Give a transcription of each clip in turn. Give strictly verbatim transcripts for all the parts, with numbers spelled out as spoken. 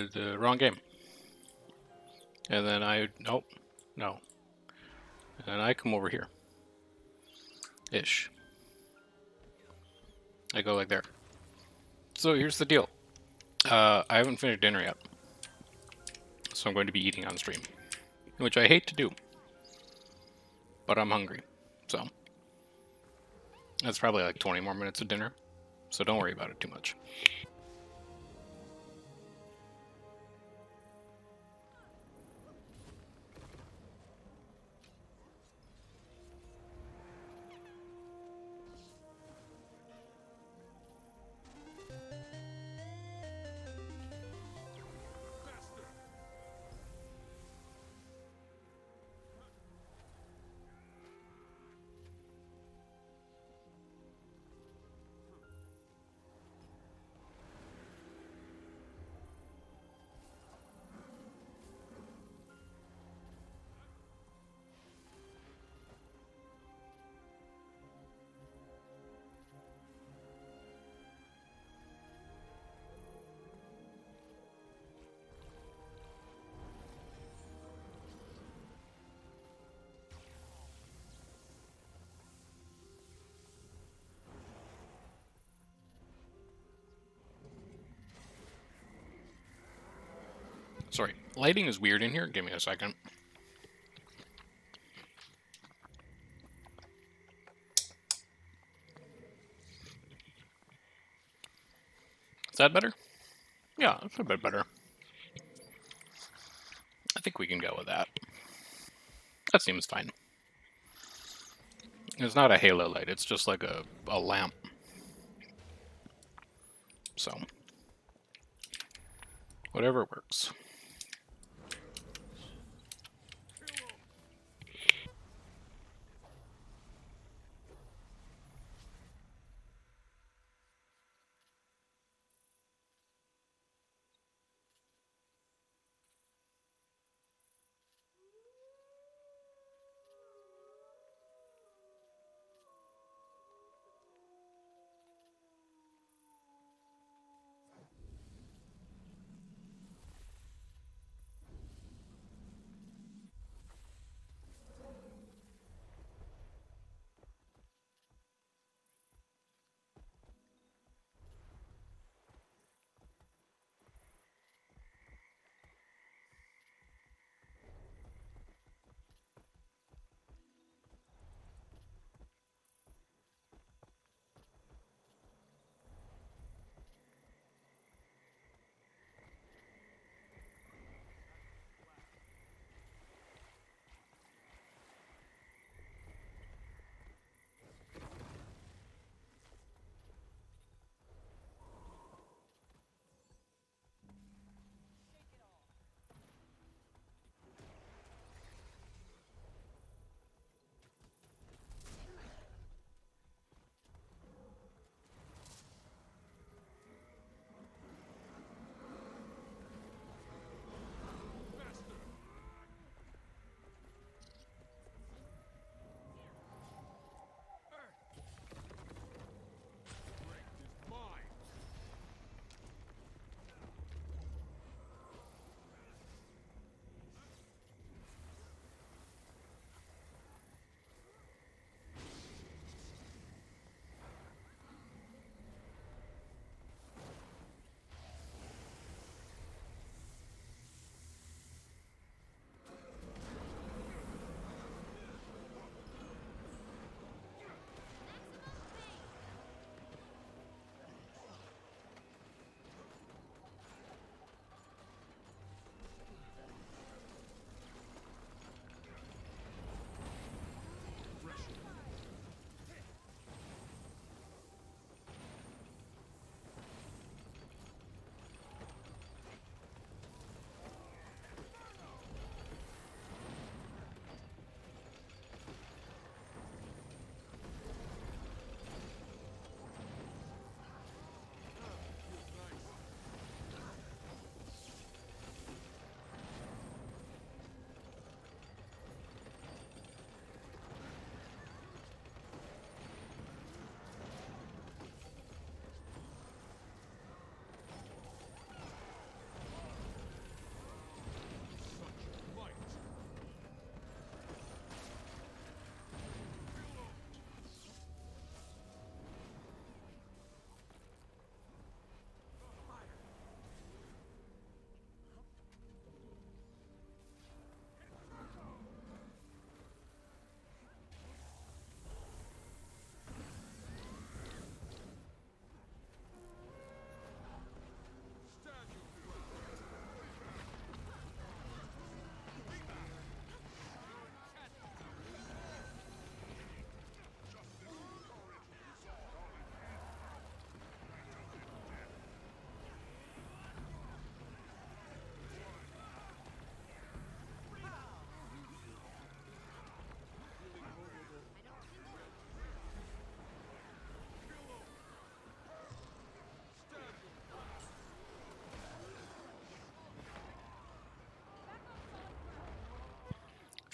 the wrong game. And then I, nope, no. And I come over here. Ish. I go like there. So here's the deal. Uh, I haven't finished dinner yet. So I'm going to be eating on stream. Which I hate to do. But I'm hungry. So. That's probably like twenty more minutes of dinner. So don't worry about it too much. Sorry, lighting is weird in here. Give me a second. Is that better? Yeah, it's a bit better. I think we can go with that. That seems fine. It's not a halo light, it's just like a, a lamp. So, whatever works.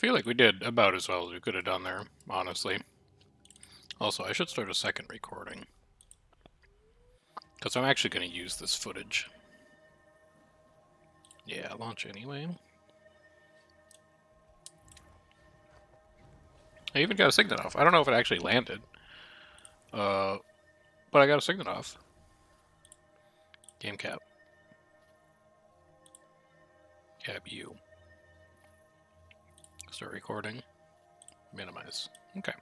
feel like we did about as well as we could have done there, honestly. Also, I should start a second recording. Because I'm actually going to use this footage. Yeah, launch anyway. I even got a signet off. I don't know if it actually landed. Uh, but I got a signet off. Game cap. Cap U. Start recording. Minimize. Okay.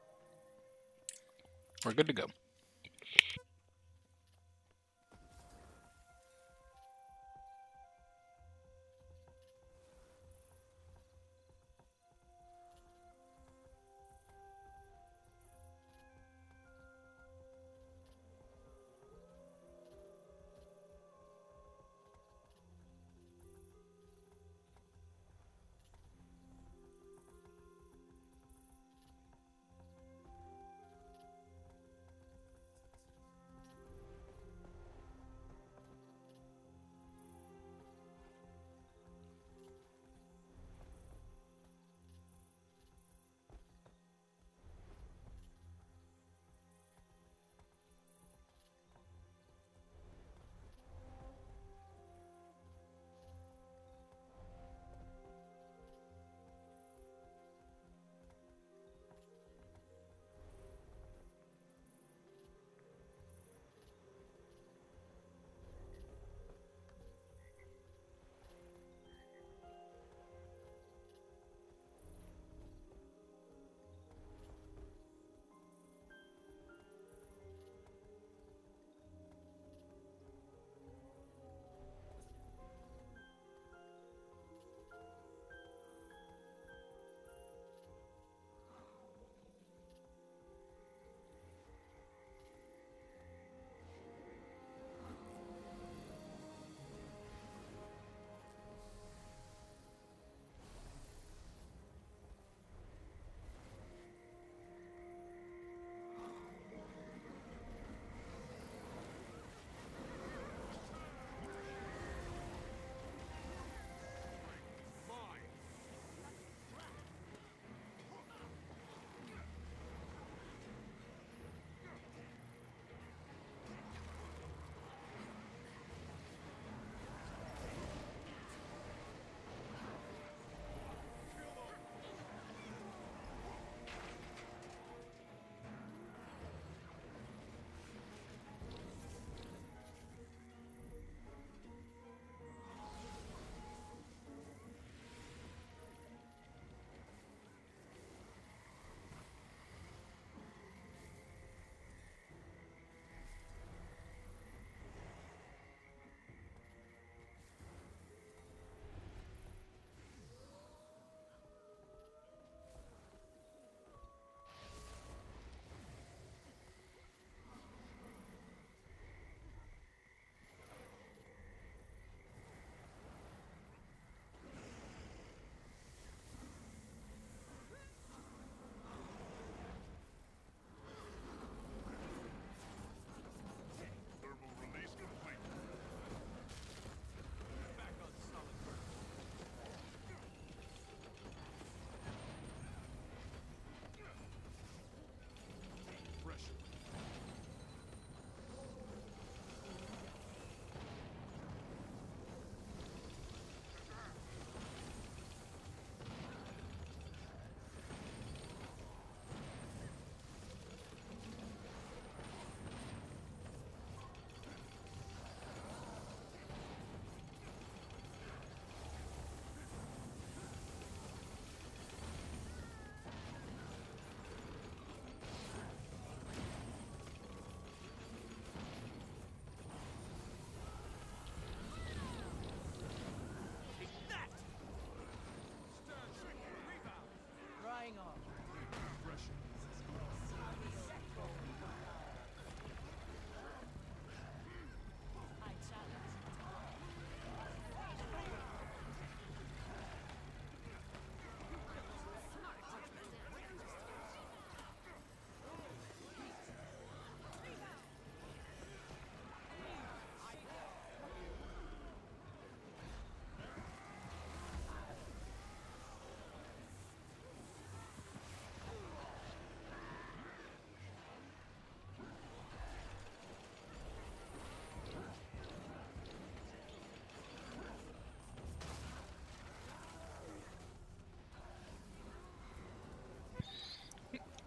We're good to go.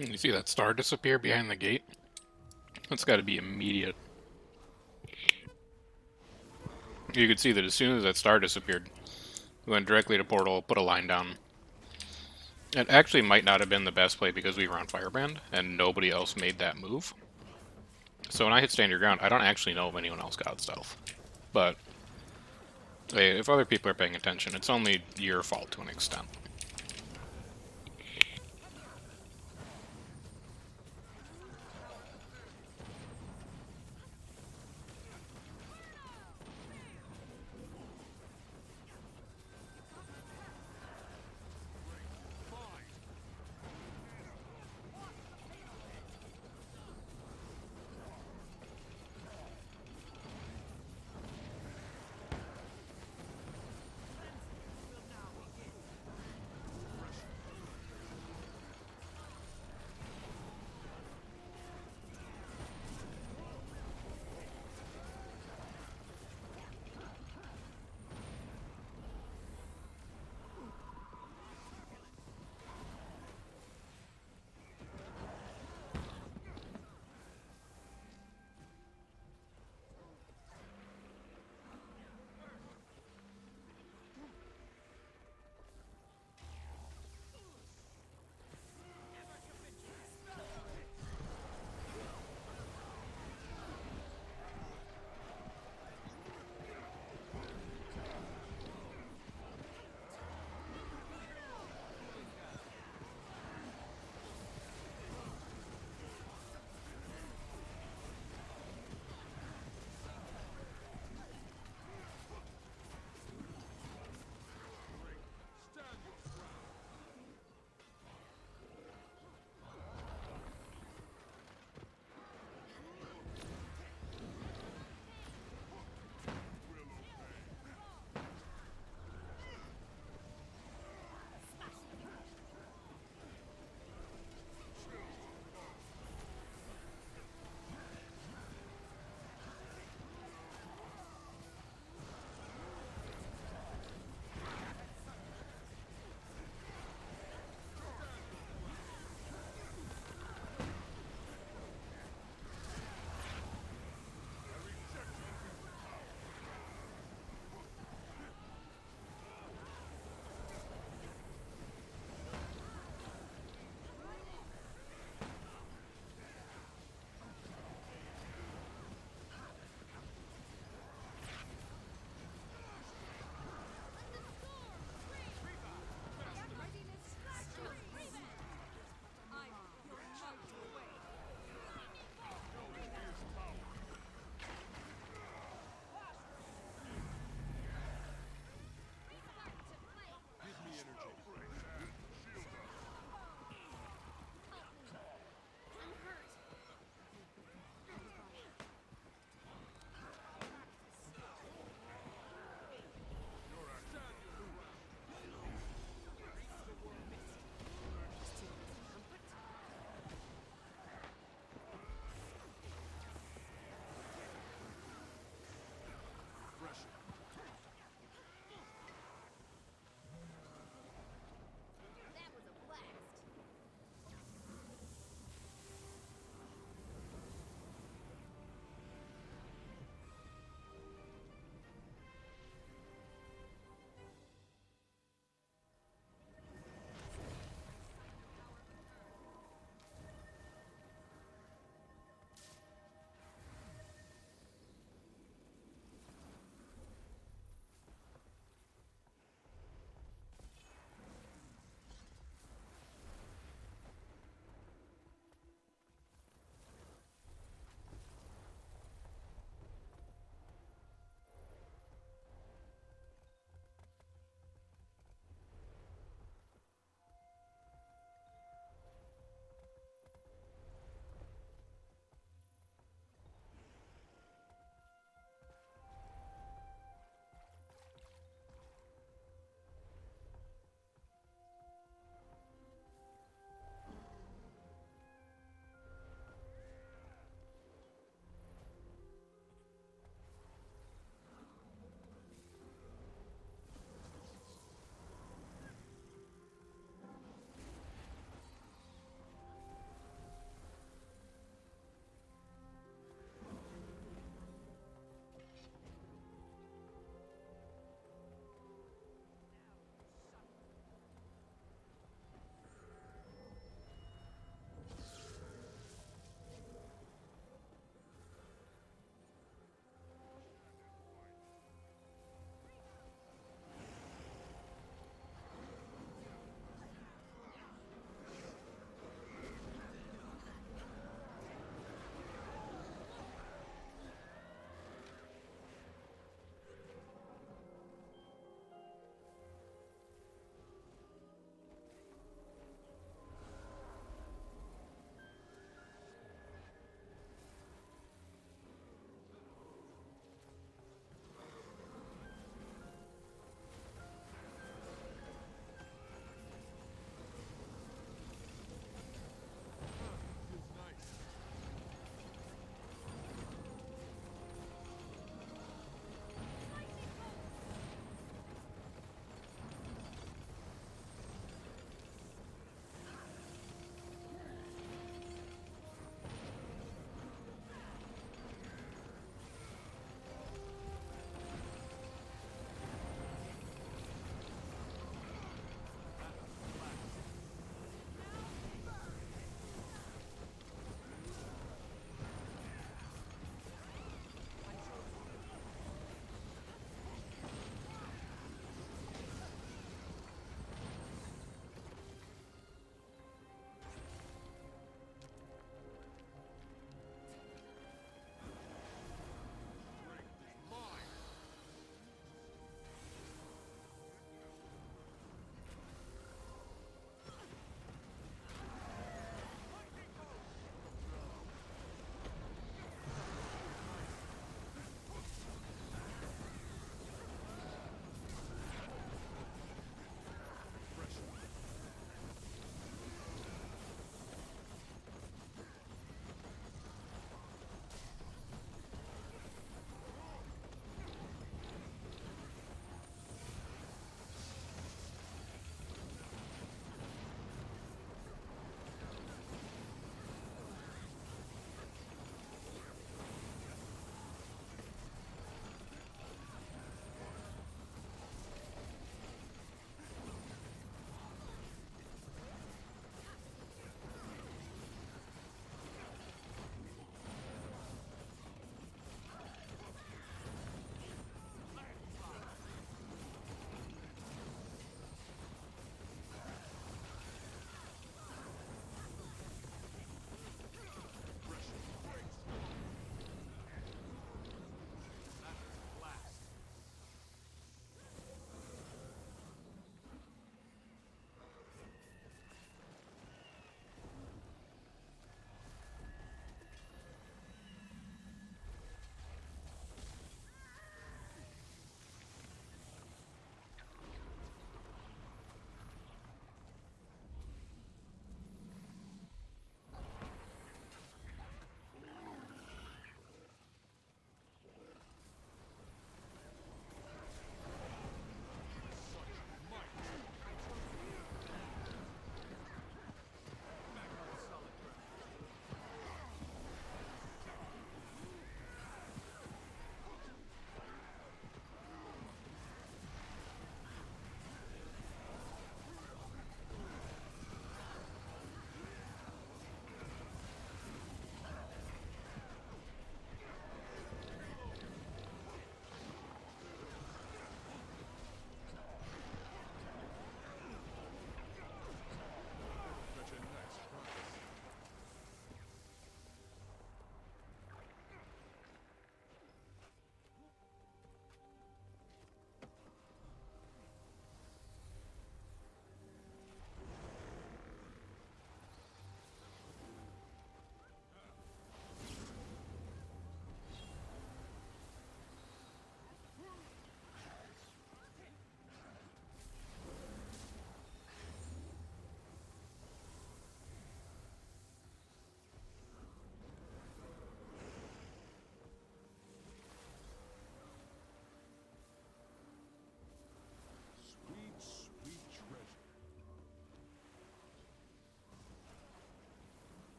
You see that star disappear behind the gate? That's got to be immediate. You could see that as soon as that star disappeared, we went directly to portal, put a line down. It actually might not have been the best play because we were on Firebrand, and nobody else made that move. So when I hit stand your ground, I don't actually know if anyone else got stealth. But hey, if other people are paying attention, it's only your fault to an extent.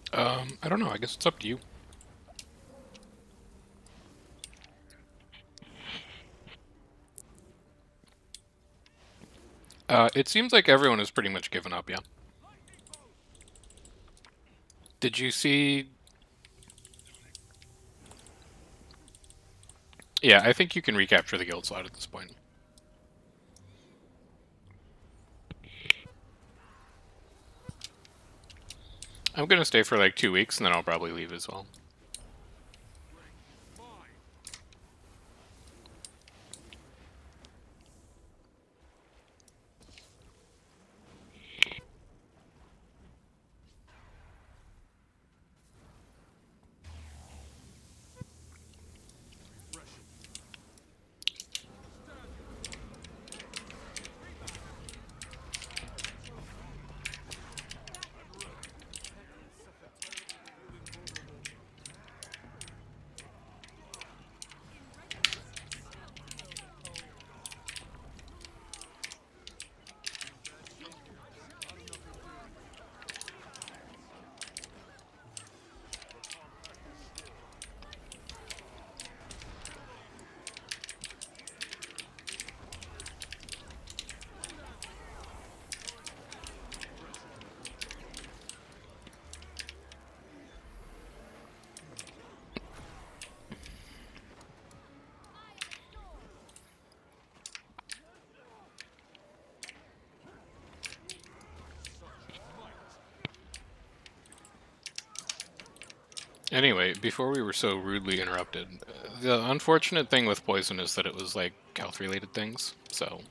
Um, I don't know. I guess it's up to you. Uh, it seems like everyone has pretty much given up, yeah. Did you see... Yeah, I think you can recapture the guild slot at this point. I'm gonna stay for like two weeks, and then I'll probably leave as well. Anyway, before we were so rudely interrupted, uh, the unfortunate thing with poison is that it was like health-related things, so...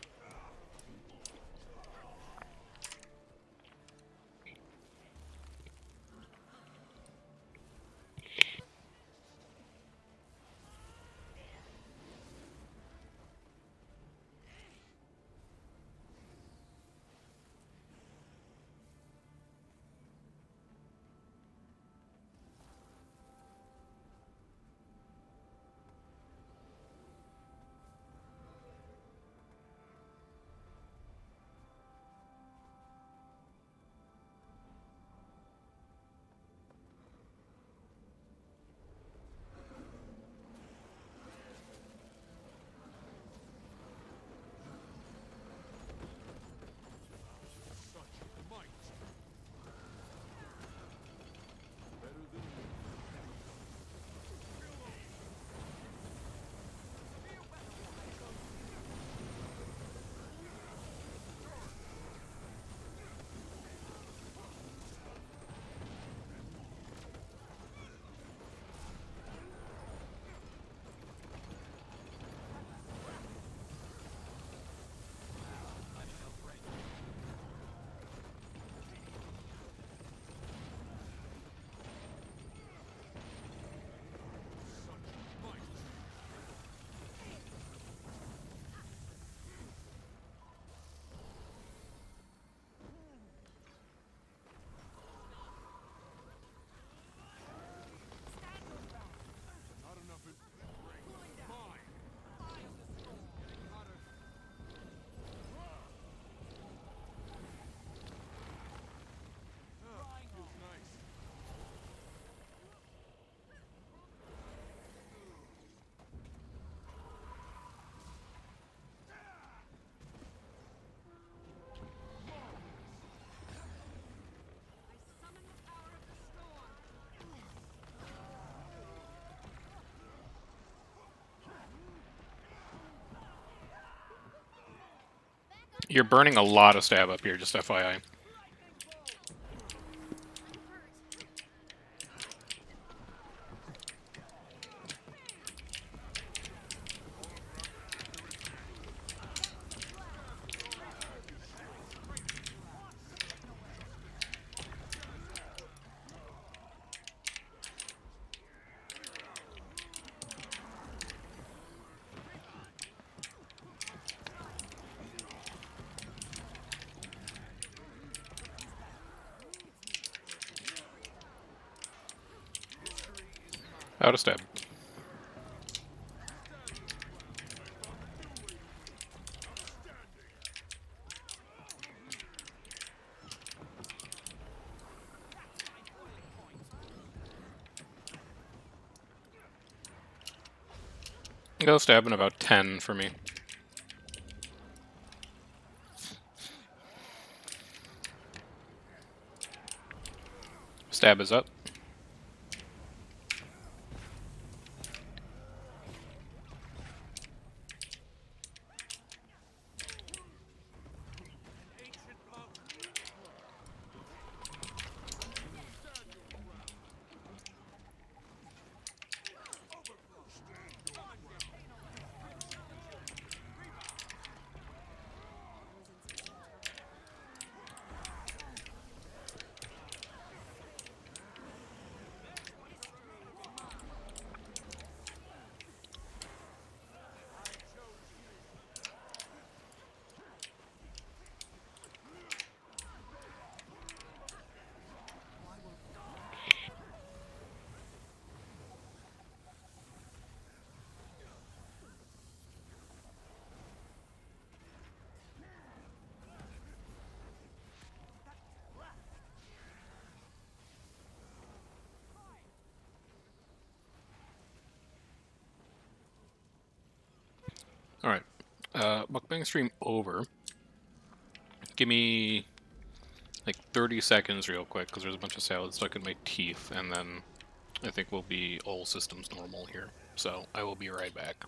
You're burning a lot of stab up here, just F Y I. Out of stab. Go stab in about ten for me. Stab is up. Alright. Uh, mukbang stream over. Give me like thirty seconds real quick, because there's a bunch of salad stuck in my teeth, and then I think we'll be all systems normal here. So I will be right back.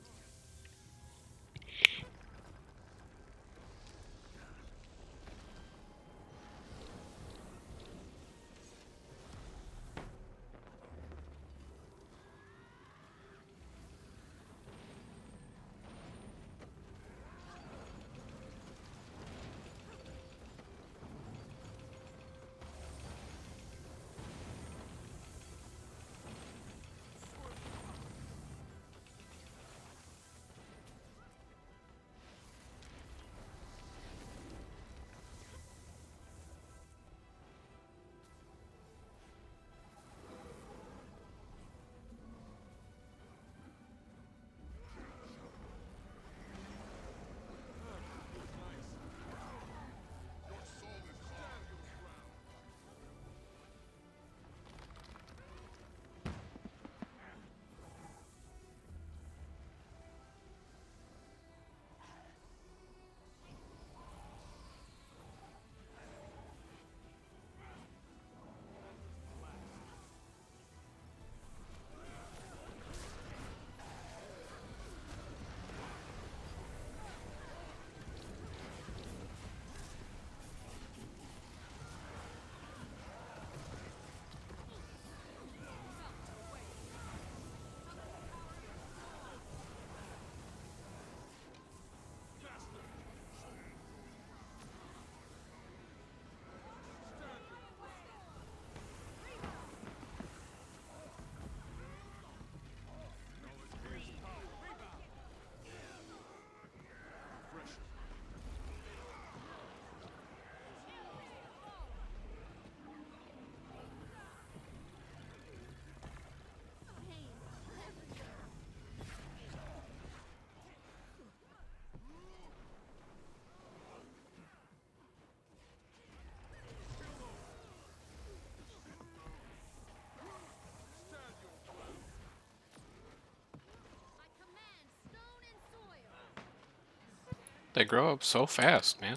They grow up so fast, man.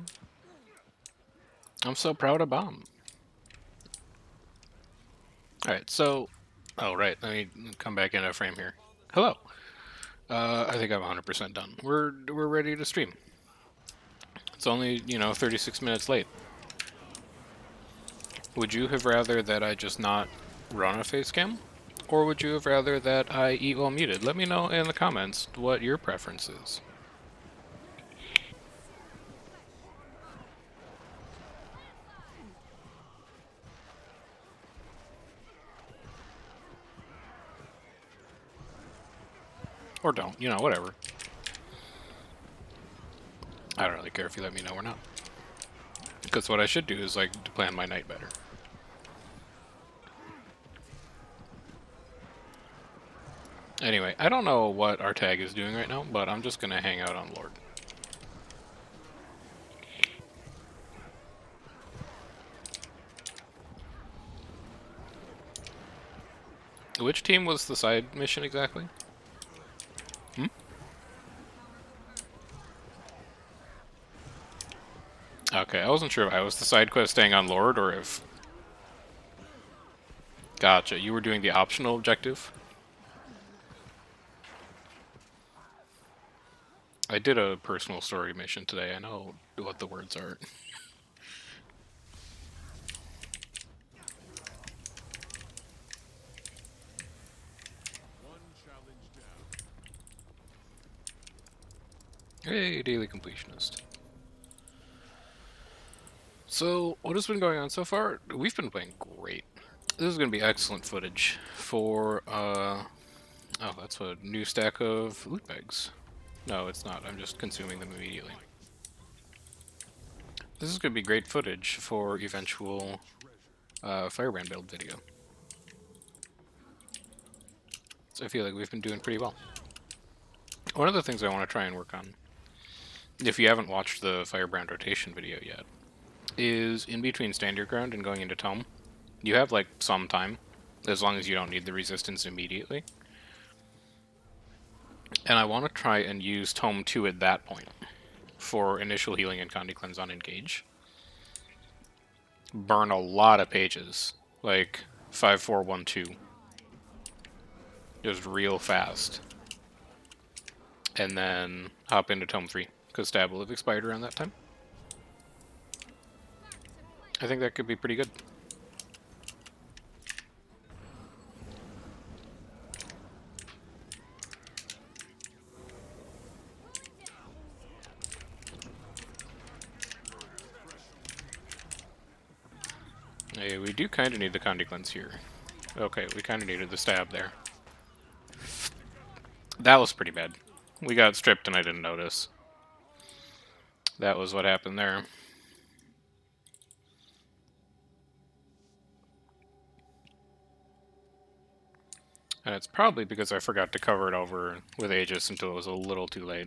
I'm so proud of Bomb. Alright, so... Oh, right. Let me come back in a frame here. Hello. Uh, I think I'm one hundred percent done. We're, we're ready to stream. It's only, you know, thirty-six minutes late. Would you have rather that I just not run a face cam? Or would you have rather that I eat while muted? Let me know in the comments what your preference is. Or don't, you know, whatever. I don't really care if you let me know or not. Because what I should do is, like, to plan my night better. Anyway, I don't know what our tag is doing right now, but I'm just gonna hang out on Lord. Which team was the side mission exactly? Hmm? Okay, I wasn't sure if I was the side quest staying on Lord or if... Gotcha, you were doing the optional objective? I did a personal story mission today, I know what the words are. Hey, daily completionist. So, what has been going on so far? We've been playing great. This is going to be excellent footage for, uh... oh, that's a new stack of loot bags. No, it's not. I'm just consuming them immediately. This is going to be great footage for eventual uh, Firebrand build video. So I feel like we've been doing pretty well. One of the things I want to try and work on, if you haven't watched the Firebrand rotation video yet, is in between Stand Your Ground and going into Tome. You have like some time, as long as you don't need the resistance immediately. And I want to try and use Tome two at that point for initial healing and Condi Cleanse on Engage. Burn a lot of pages, like five four one two. Just real fast. And then hop into Tome three, because Stab will have expired around that time. I think that could be pretty good. Hey, we do kind of need the Condi Cleanse here. Okay, we kind of needed the Stab there. That was pretty bad. We got stripped and I didn't notice. That was what happened there. And it's probably because I forgot to cover it over with Aegis until it was a little too late.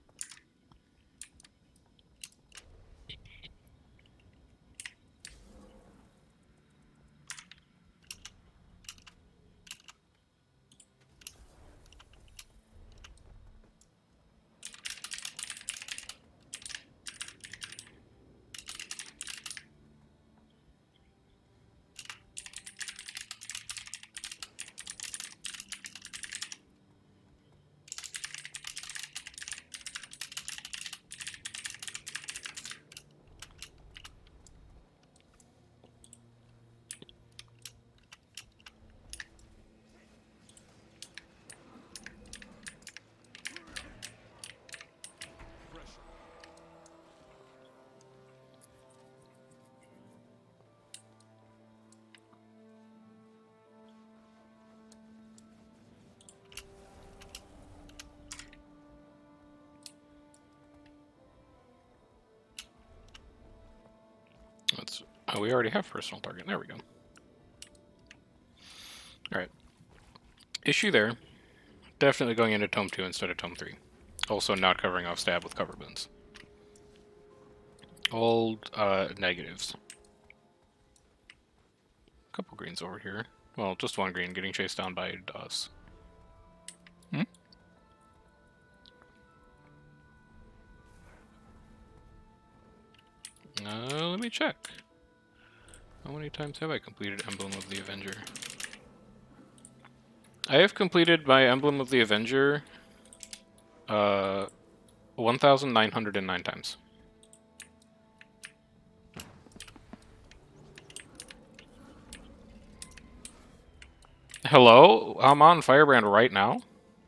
Let's, oh, we already have personal target. There we go. Alright. Issue there. Definitely going into Tome two instead of Tome three. Also not covering off Stab with cover bins. All uh, negatives. Couple greens over here. Well, just one green getting chased down by us. Hmm? Uh, let me check. How many times have I completed Emblem of the Avenger? I have completed my Emblem of the Avenger uh, one thousand nine hundred nine times. Hello? I'm on Firebrand right now?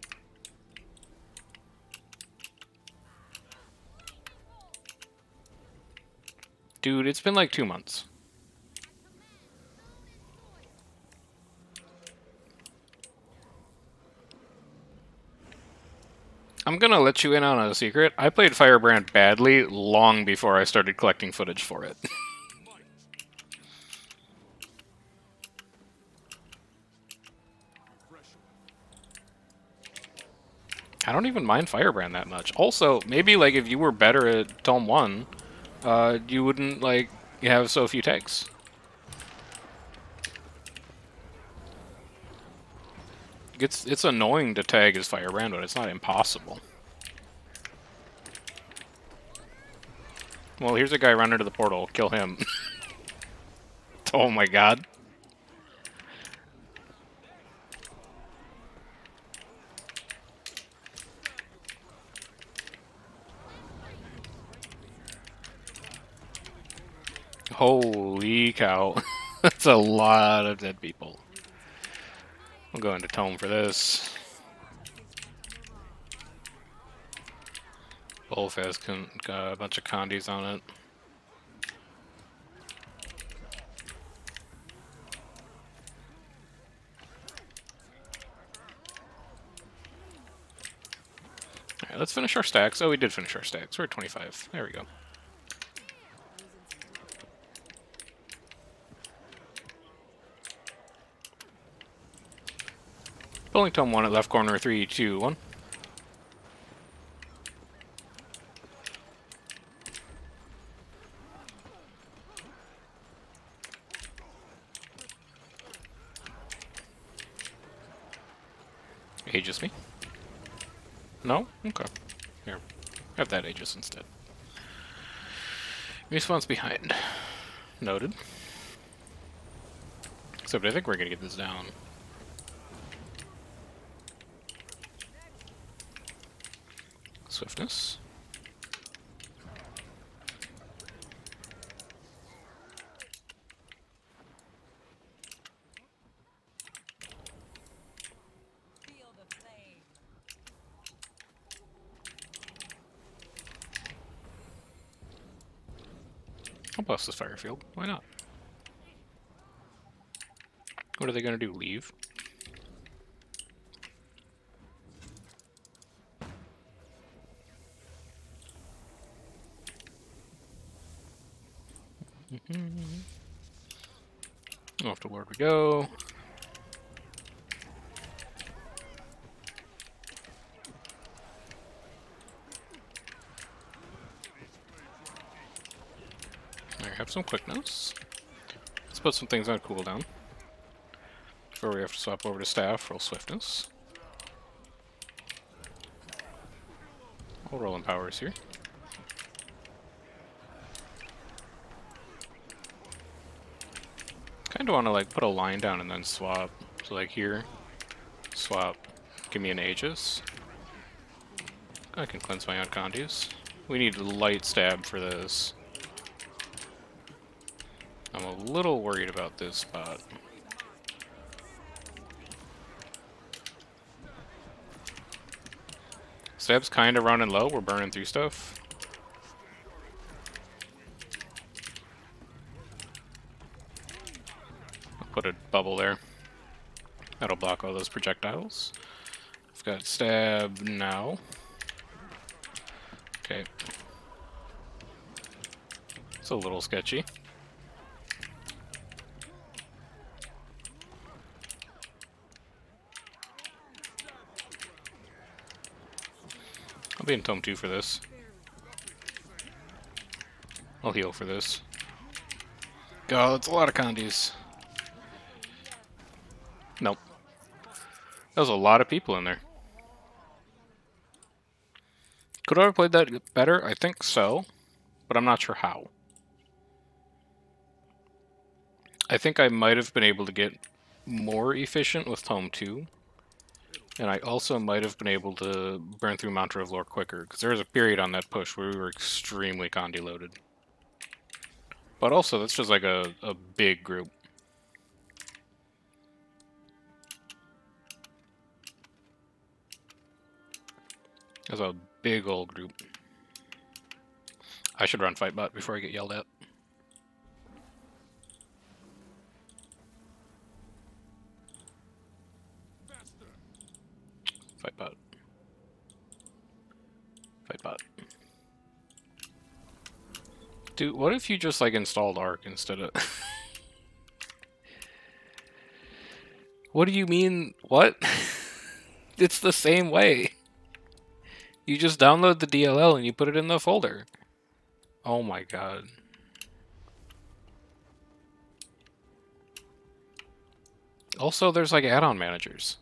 Dude, it's been like two months. I'm gonna let you in on a secret. I played Firebrand badly long before I started collecting footage for it. I don't even mind Firebrand that much. Also, maybe like if you were better at Tome one, uh, you wouldn't like have so few tags. It's it's annoying to tag as Firebrand, but it's not impossible. Well, here's a guy running to the portal. Kill him. Oh my god. Holy cow. That's a lot of dead people. We'll go into tome for this. Both has con got a bunch of condies on it. Alright, let's finish our stacks. Oh, we did finish our stacks. We're at twenty-five. There we go. Pulling tome one at left corner. Three, two, one. Aegis me? No? Okay. Here. Have that Aegis instead. Respawn's behind. Noted. Except I think we're gonna get this down. Swiftness. I'll bust this fire field. Why not? What are they gonna do? Leave? Off to where we go. I have some quickness. Let's put some things on cooldown. Before we have to swap over to staff, roll swiftness. I'll roll in powers here. Kind of want to like put a line down and then swap. So like here, swap, give me an Aegis. I can cleanse my own condues. We need a light stab for this. I'm a little worried about this spot. Stab's kind of running low. We're burning through stuff. I'll put a bubble there. That'll block all those projectiles. I've got stab now. Okay. It's a little sketchy. I'll be in tome two for this. I'll heal for this. God, that's a lot of condies. Nope. That was a lot of people in there. Could I have played that better? I think so, but I'm not sure how. I think I might have been able to get more efficient with tome two. And I also might have been able to burn through Mantra of Lore quicker, because there was a period on that push where we were extremely condi loaded. But also, that's just like a, a big group. That's a big old group. I should run Fightbot before I get yelled at. Fightbot. Fightbot. Dude, what if you just like installed Arc instead of... What do you mean? What? It's the same way. You just download the D L L and you put it in the folder. Oh my god. Also, there's like add-on managers.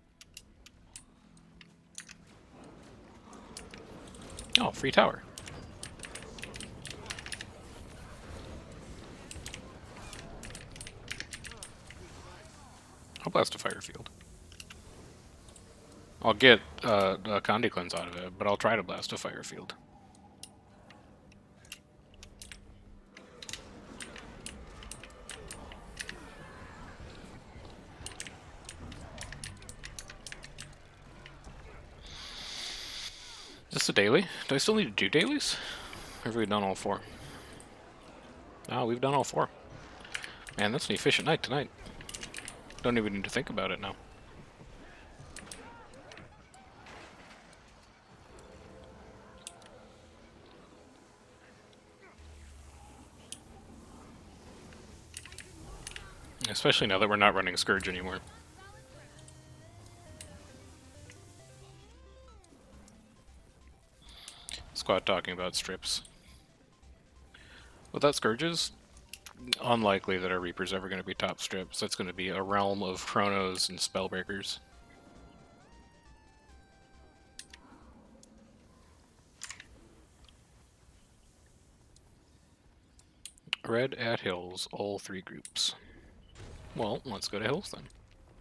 Oh, free tower. I'll blast a fire field. I'll get uh, a Condi Cleanse out of it, but I'll try to blast a fire field. Is this a daily? Do I still need to do dailies? Or have we done all four? Oh, we've done all four. Man, that's an efficient night tonight. Don't even need to think about it now. Especially now that we're not running Scourge anymore. Squad talking about strips. Without Scourges, unlikely that our Reaper's ever going to be top strips. That's going to be a realm of Chronos and Spellbreakers. Red at Hills, all three groups. Well, let's go to Hills then.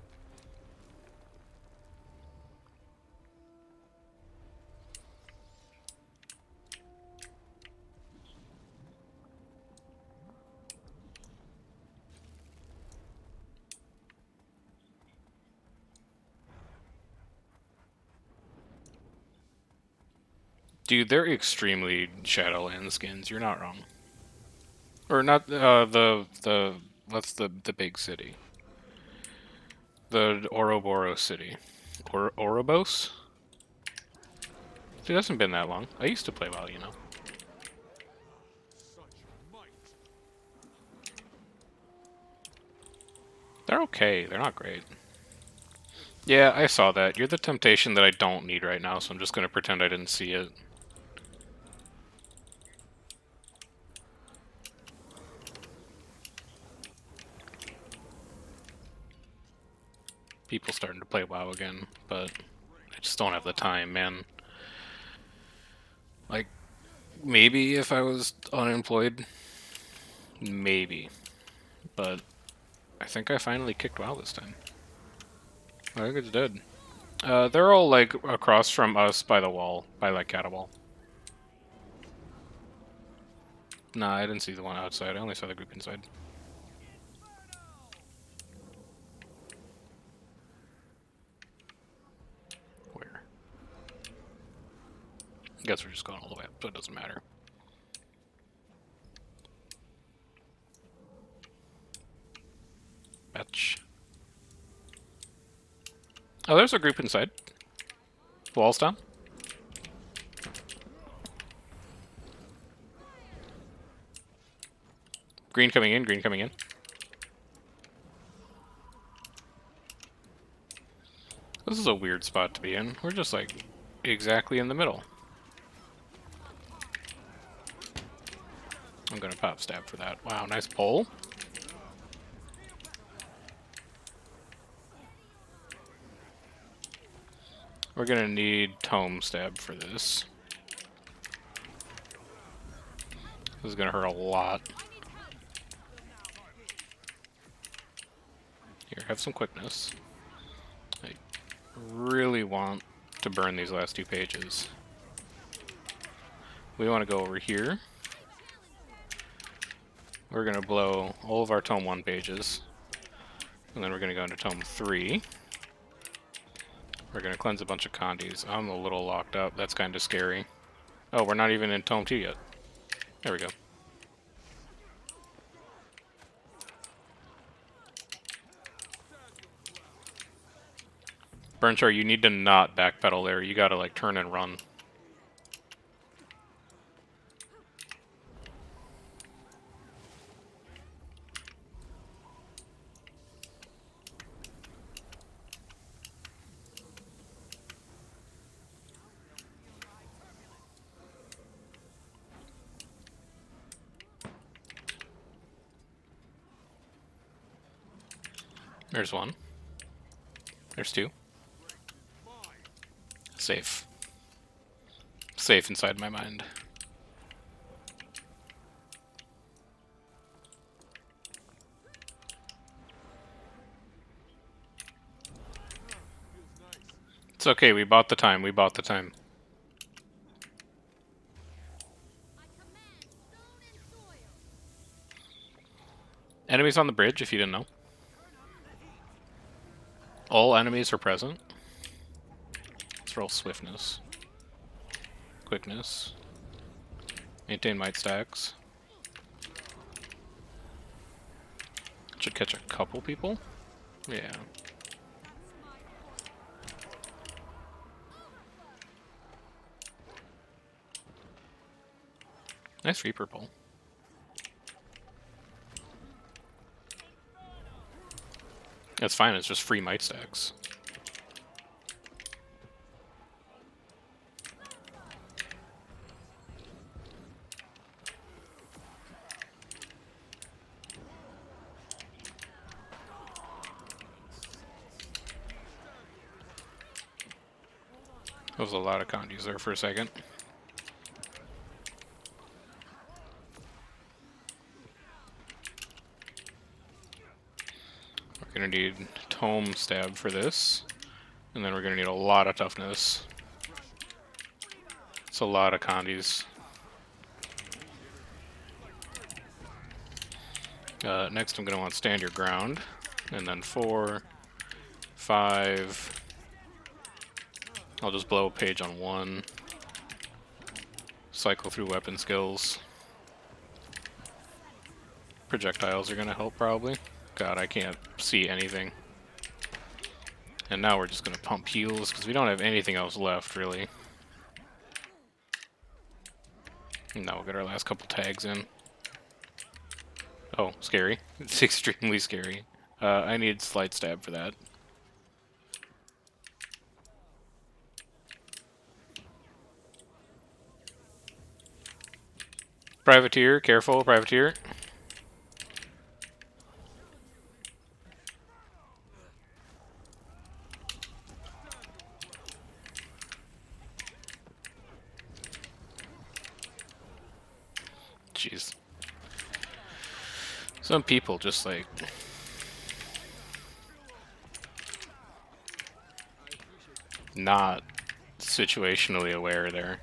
Dude, they're extremely Shadowland skins. You're not wrong. Or not uh, the the what's the the big city? The Ouroboros city, or Ouroboros. It hasn't been that long. I used to play WoW, you know. They're okay. They're not great. Yeah, I saw that. You're the temptation that I don't need right now, so I'm just gonna pretend I didn't see it. People starting to play WoW again, but I just don't have the time, man. Like, maybe if I was unemployed, maybe. But I think I finally kicked WoW this time. I think it's dead. Uh, they're all, like, across from us by the wall, by, like, Catawall. Nah, I didn't see the one outside. I only saw the group inside. Where? I guess we're just going all the way up, so it doesn't matter. Batch. Oh, there's a group inside. Walls down. Green coming in, green coming in. This is a weird spot to be in. We're just like exactly in the middle. I'm gonna pop stab for that. Wow, nice pull. We're gonna need tome stab for this. This is gonna hurt a lot. Here, have some quickness. I really want to burn these last two pages. We want to go over here. We're gonna blow all of our tome one pages. And then we're gonna go into tome three. We're gonna cleanse a bunch of Condis. I'm a little locked up. That's kind of scary. Oh, we're not even in tome two yet. There we go. Burnchar, you need to not backpedal there. You gotta like turn and run. There's one. There's two. Safe. Safe inside my mind. okay, we bought the time, we bought the time. Enemies on the bridge, if you didn't know. All enemies are present. Let's roll swiftness. Quickness. Maintain might stacks. Should catch a couple people. Yeah. Nice Reaper pull. That's fine, it's just free might stacks. There was a lot of condies there for a second. We're gonna need Tome Stab for this, and then we're gonna need a lot of toughness. It's a lot of condies. Uh, next I'm gonna want Stand Your Ground, and then four, five. I'll just blow a page on one. Cycle through weapon skills. Projectiles are gonna help probably. God, I can't see anything. And now we're just gonna pump heals because we don't have anything else left really. And now we'll get our last couple tags in. Oh, scary. It's extremely scary. Uh, I need Slight Stab for that. Privateer, careful, Privateer. Jeez. Some people just like... not situationally aware there.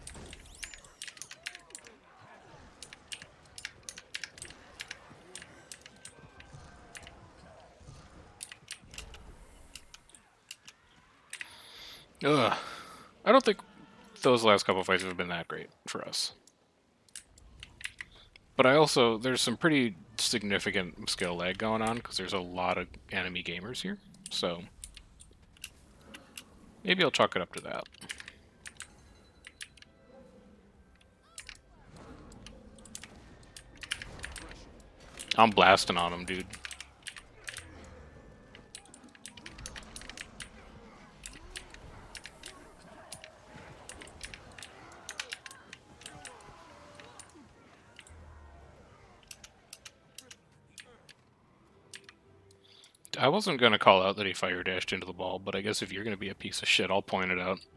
Ugh. I don't think those last couple fights have been that great for us. But I also, there's some pretty significant skill lag going on because there's a lot of enemy gamers here. So maybe I'll chalk it up to that. I'm blasting on them, dude. I wasn't going to call out that he fire dashed into the ball, but I guess if you're going to be a piece of shit, I'll point it out.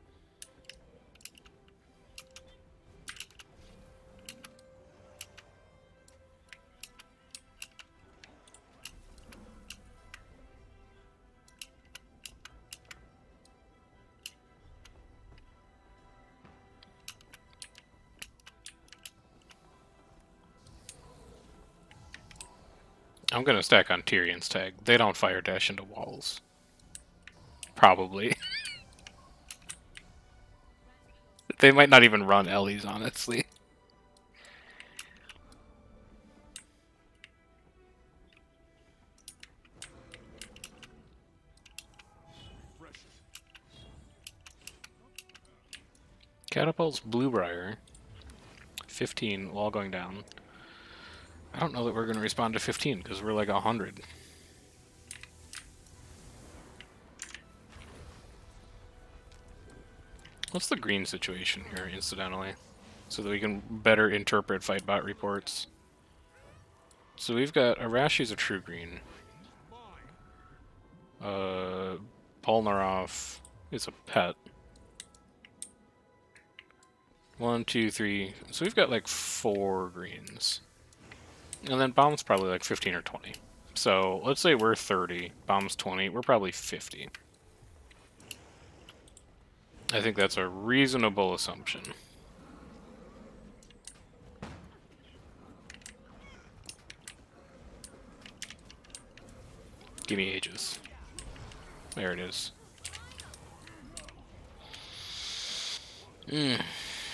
I'm gonna stack on Tyrion's tag. They don't fire dash into walls. Probably. They might not even run Ellie's, honestly. Catapult's Bluebriar. fifteen, wall going down. I don't know that we're going to respond to fifteen, because we're like one hundred. What's the green situation here, incidentally? So that we can better interpret Fightbot reports. So we've got Arashi's a true green. Uh, Polnareff is a pet. One, two, three. So we've got like four greens. And then Bomb's probably like fifteen or twenty. So let's say we're thirty, Bomb's twenty, we're probably fifty. I think that's a reasonable assumption. Give me ages. There it is. Mm.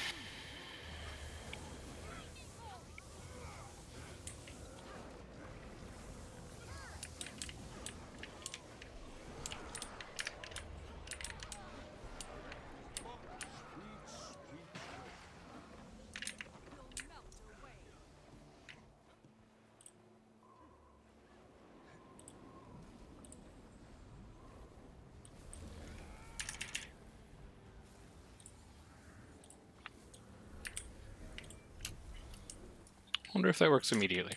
Wonder if that works immediately.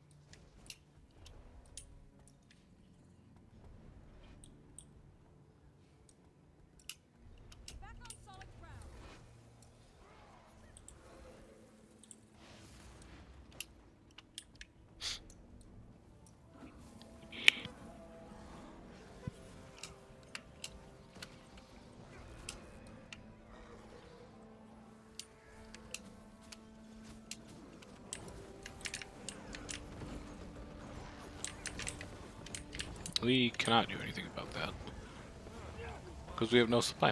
We cannot do anything about that. Because we have no supply.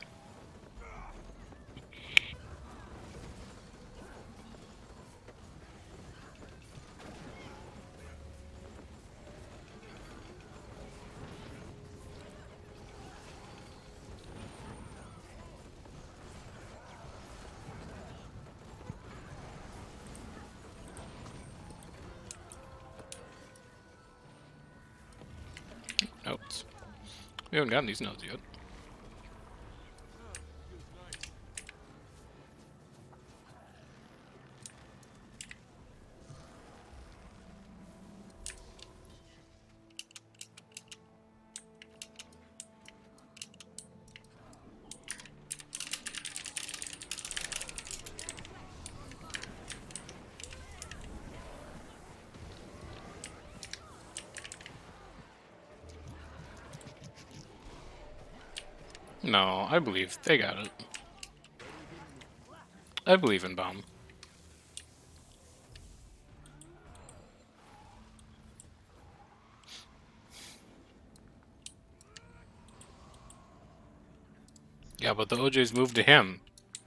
Notes. We haven't gotten these notes yet. No, I believe they got it. I believe in Bomb. Yeah, but the O Js moved to him.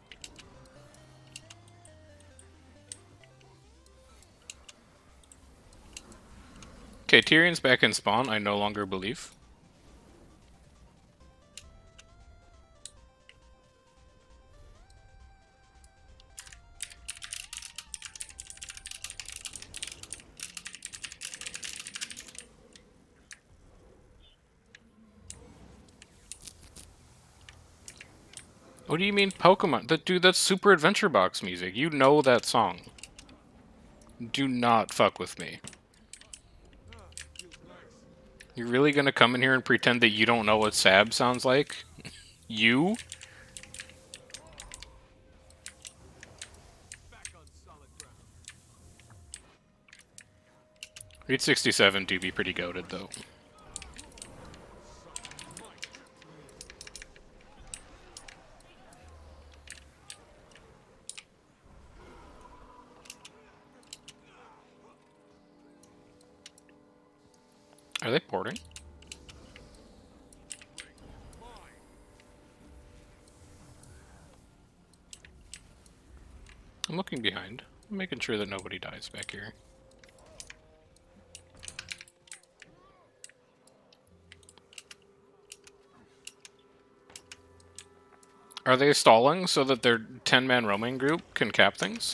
Okay, Tyrion's back in spawn, I no longer believe. What do you mean Pokemon? That, dude, that's Super Adventure Box music. You know that song. Do not fuck with me. You're really gonna come in here and pretend that you don't know what Sab sounds like? You? Read sixty-seven do be pretty goated, though. Are they porting? I'm looking behind. I'm making sure that nobody dies back here. Are they stalling so that their ten-man roaming group can cap things?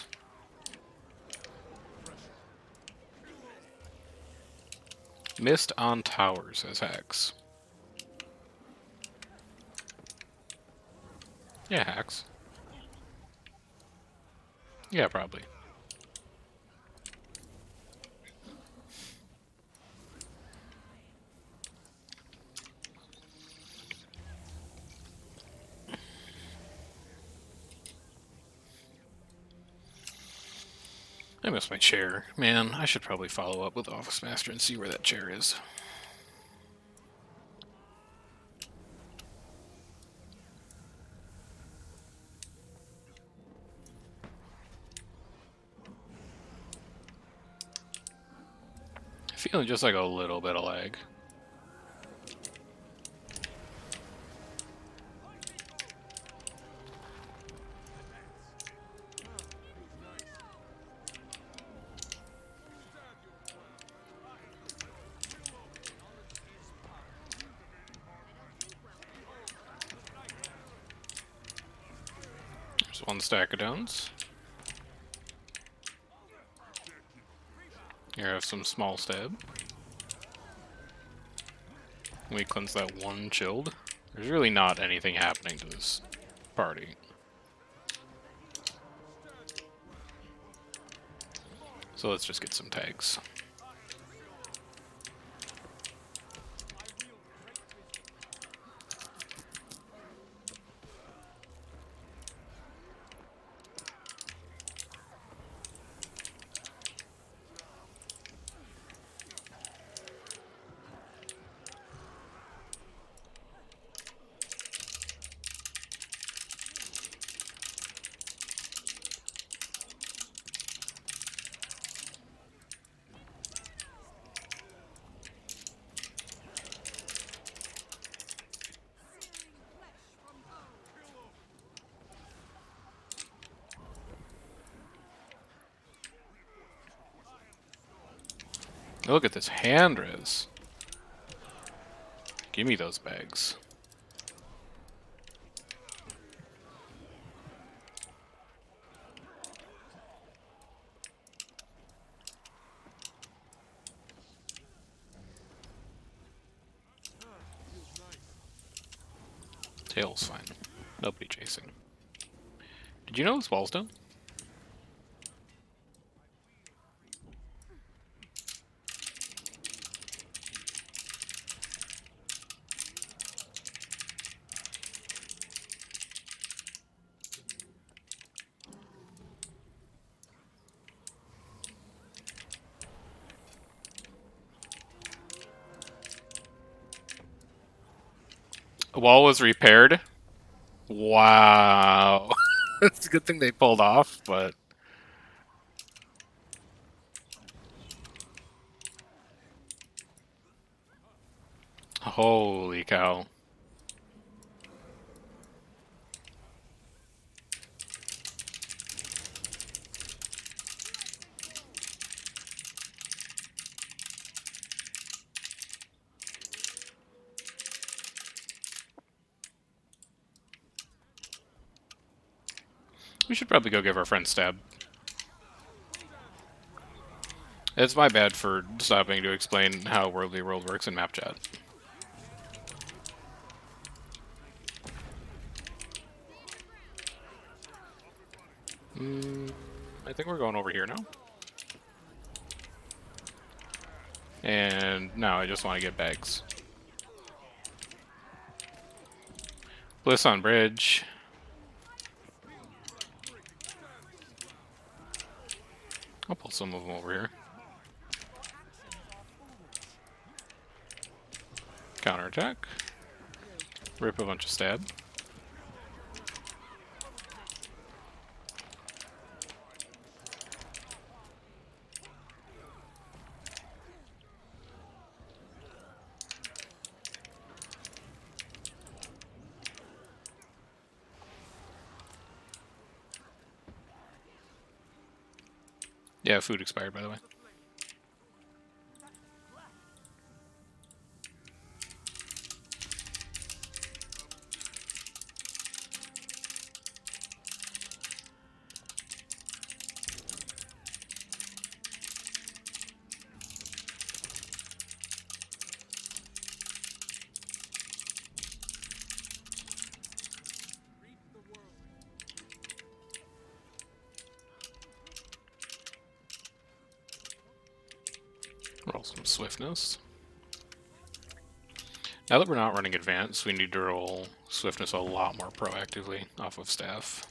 Missed on towers, says Hacks. Yeah, Hacks. Yeah, probably. I miss my chair. Man, I should probably follow up with Office Master and see where that chair is. feeling just like a little bit of lag. There's one stack of downs. Here I have some small stab. We cleanse that one chilled. There's really not anything happening to this party. So let's just get some tags. Look at this hand res. Give me those bags. Tail's fine. Nobody chasing. Did you know this wall's down? The wall was repaired. Wow. It's a good thing they pulled off, but... Holy cow. We should probably go give our friend stab. It's my bad for stopping to explain how Worldly World works in map chat. Mm, I think we're going over here now. And now I just want to get bags. Bliss on bridge. I'll pull some of them over here. Counterattack. Rip a bunch of stab. Yeah, food expired, by the way. Roll some swiftness. Now that we're not running advanced, we need to roll swiftness a lot more proactively off of staff.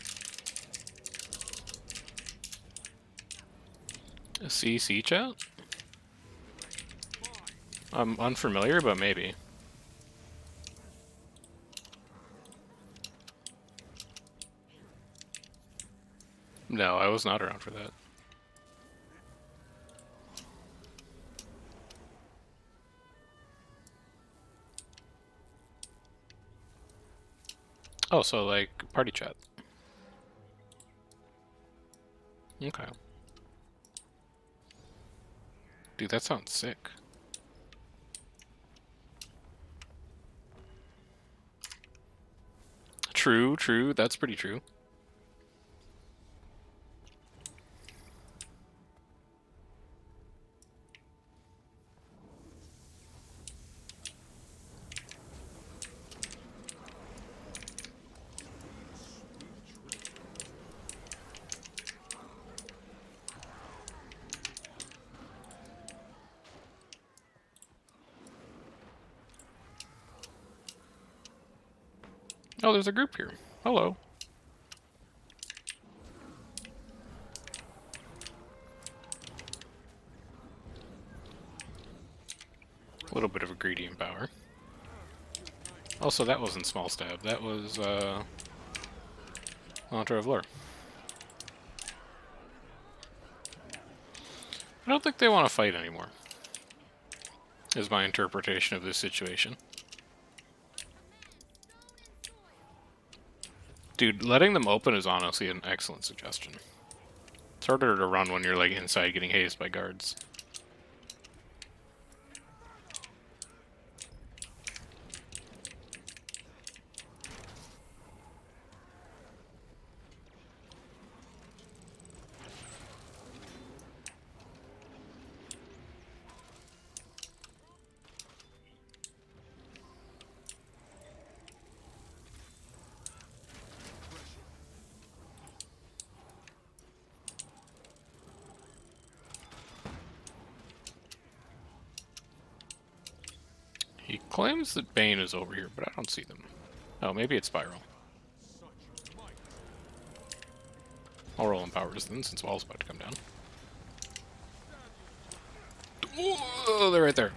C C chat? I'm unfamiliar, but maybe. No, I was not around for that. Oh, so like party chat. Okay. Dude, that sounds sick. True, true. That's pretty true. Oh, there's a group here. Hello. A little bit of a greedy in power. Also, that wasn't small stab. That was, uh... Launcher of Lore. I don't think they want to fight anymore, is my interpretation of this situation. Dude, letting them open is honestly an excellent suggestion. It's harder to run when you're like inside getting hazed by guards. He claims that Bane is over here, but I don't see them. Oh, maybe it's Spiral. I'll roll in powers then, since Wall's about to come down. Oh, they're right there.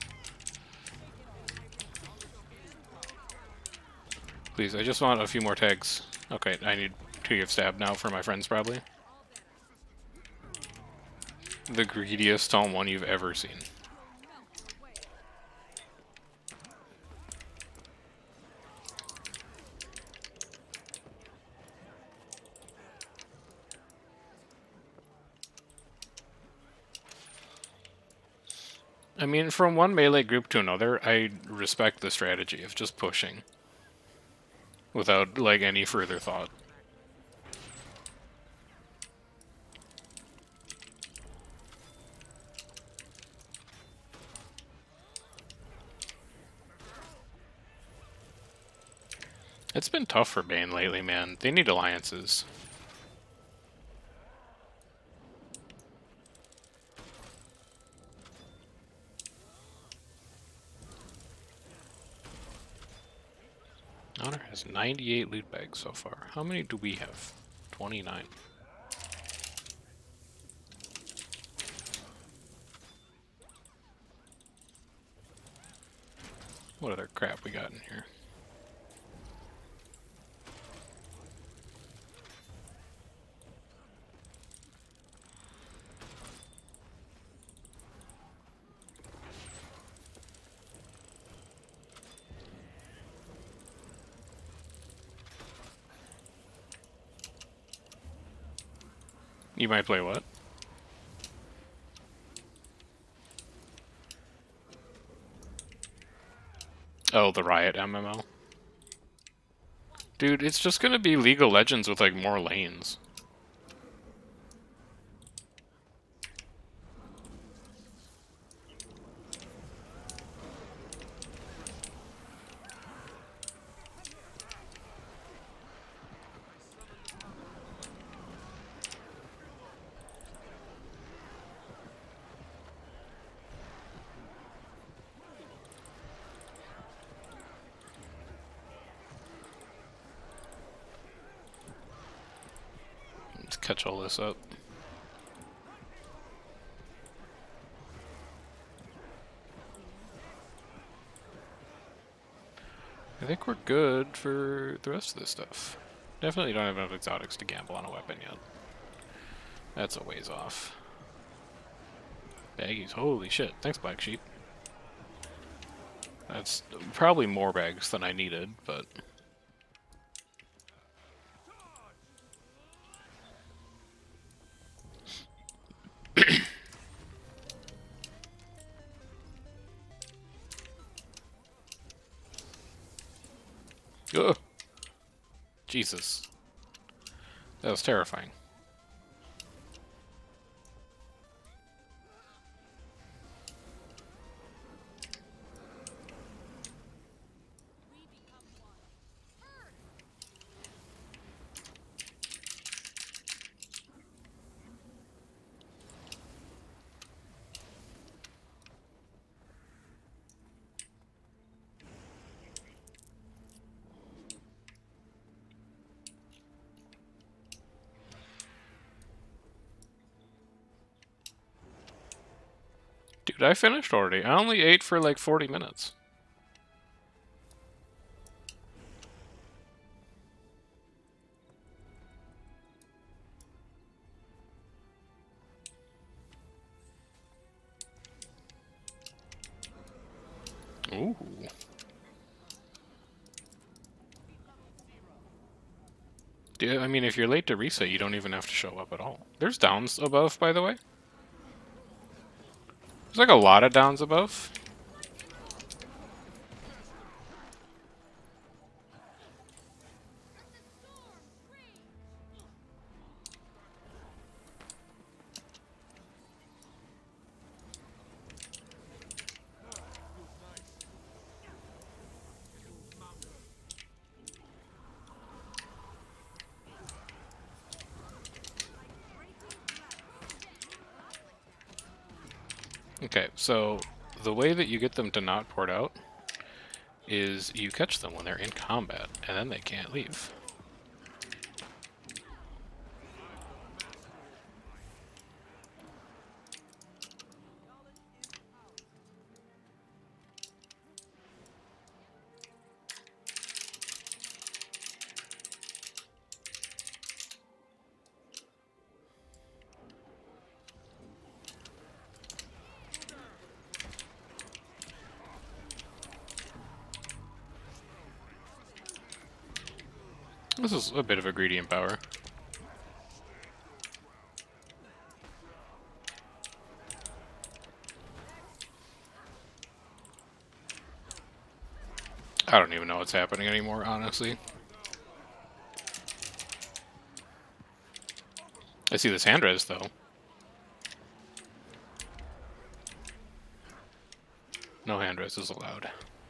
Please, I just want a few more tags. Okay, I need two of stab now for my friends, probably. The greediest on one you've ever seen. I mean, from one melee group to another, I respect the strategy of just pushing. Without, like, any further thought. It's been tough for Bane lately, man. They need alliances. Honor has ninety-eight loot bags so far. How many do we have? twenty-nine. What other crap we got in here? You might play what? Oh, the Riot M M L. Dude, it's just gonna be League of Legends with, like, more lanes. Let's catch all this up. I think we're good for the rest of this stuff. Definitely don't have enough exotics to gamble on a weapon yet. That's a ways off. Baggies, holy shit. Thanks, Black Sheep. That's probably more bags than I needed, but... Ugh. Jesus. That was terrifying. Dude, I finished already. I only ate for like forty minutes. Ooh. Yeah, I mean, if you're late to reset, you don't even have to show up at all. There's downs above, by the way. There's like a lot of downs above. Okay, so the way that you get them to not port out is you catch them when they're in combat, and then they can't leave. This is a bit of a greedy power. I don't even know what's happening anymore, honestly. I see this hand res, though. No hand res is allowed.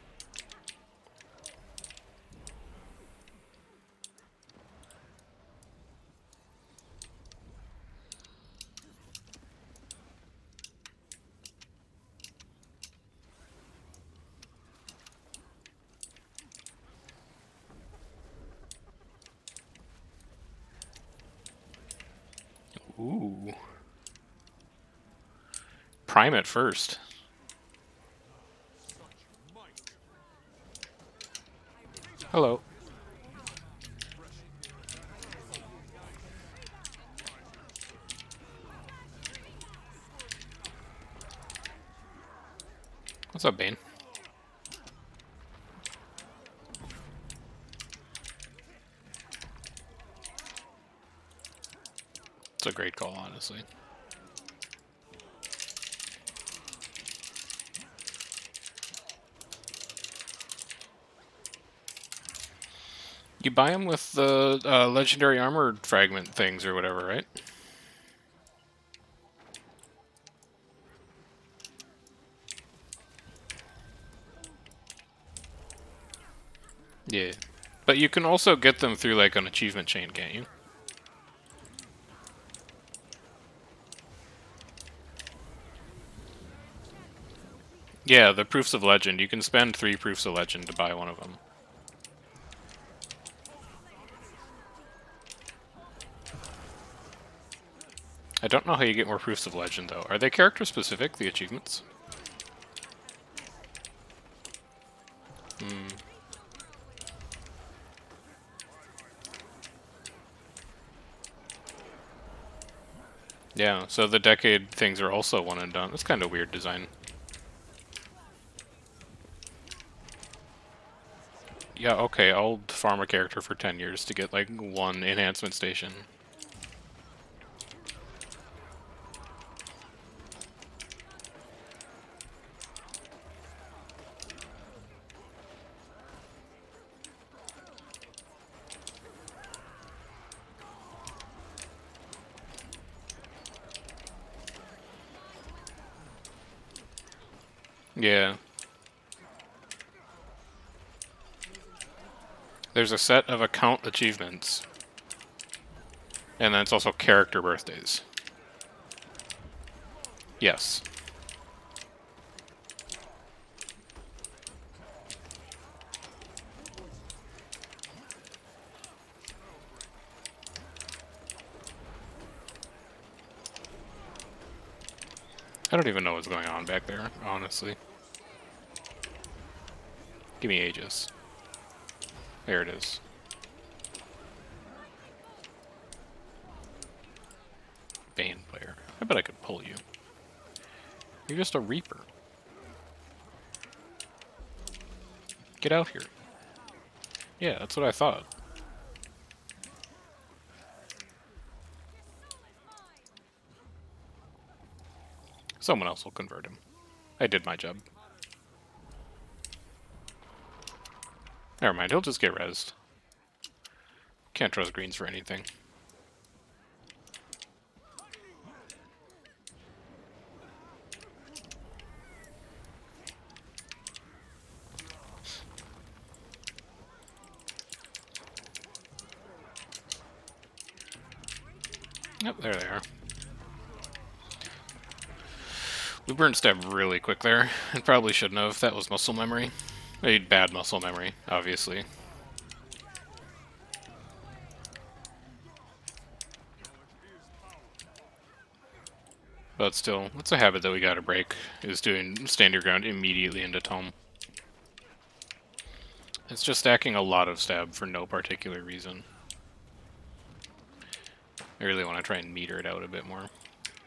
Ooh. Prime it first. Hello. What's up, Bane? It's a great call, honestly. You buy them with the uh, legendary armor fragment things or whatever, right? Yeah. But you can also get them through like an achievement chain, can't you? Yeah, the proofs of legend. You can spend three proofs of legend to buy one of them. I don't know how you get more proofs of legend, though. Are they character-specific, the achievements? Hmm. Yeah, so the decade things are also one and done. It's kind of weird design. Yeah, okay, I'll farm a character for ten years to get, like, one enhancement station. Yeah. There's a set of account achievements. And then it's also character birthdays. Yes. I don't even know what's going on back there, honestly. Give me Aegis. There it is. Band player. I bet I could pull you. You're just a Reaper. Get out here. Yeah, that's what I thought. Someone else will convert him. I did my job. Never mind, he'll just get rezzed. Can't trust greens for anything. Yep, there they are. We burned stab really quick there, and probably shouldn't have. That was muscle memory. I need bad muscle memory, obviously. But still, it's a habit that we gotta break, is doing stand your ground immediately into tome. It's just stacking a lot of stab for no particular reason. I really want to try and meter it out a bit more.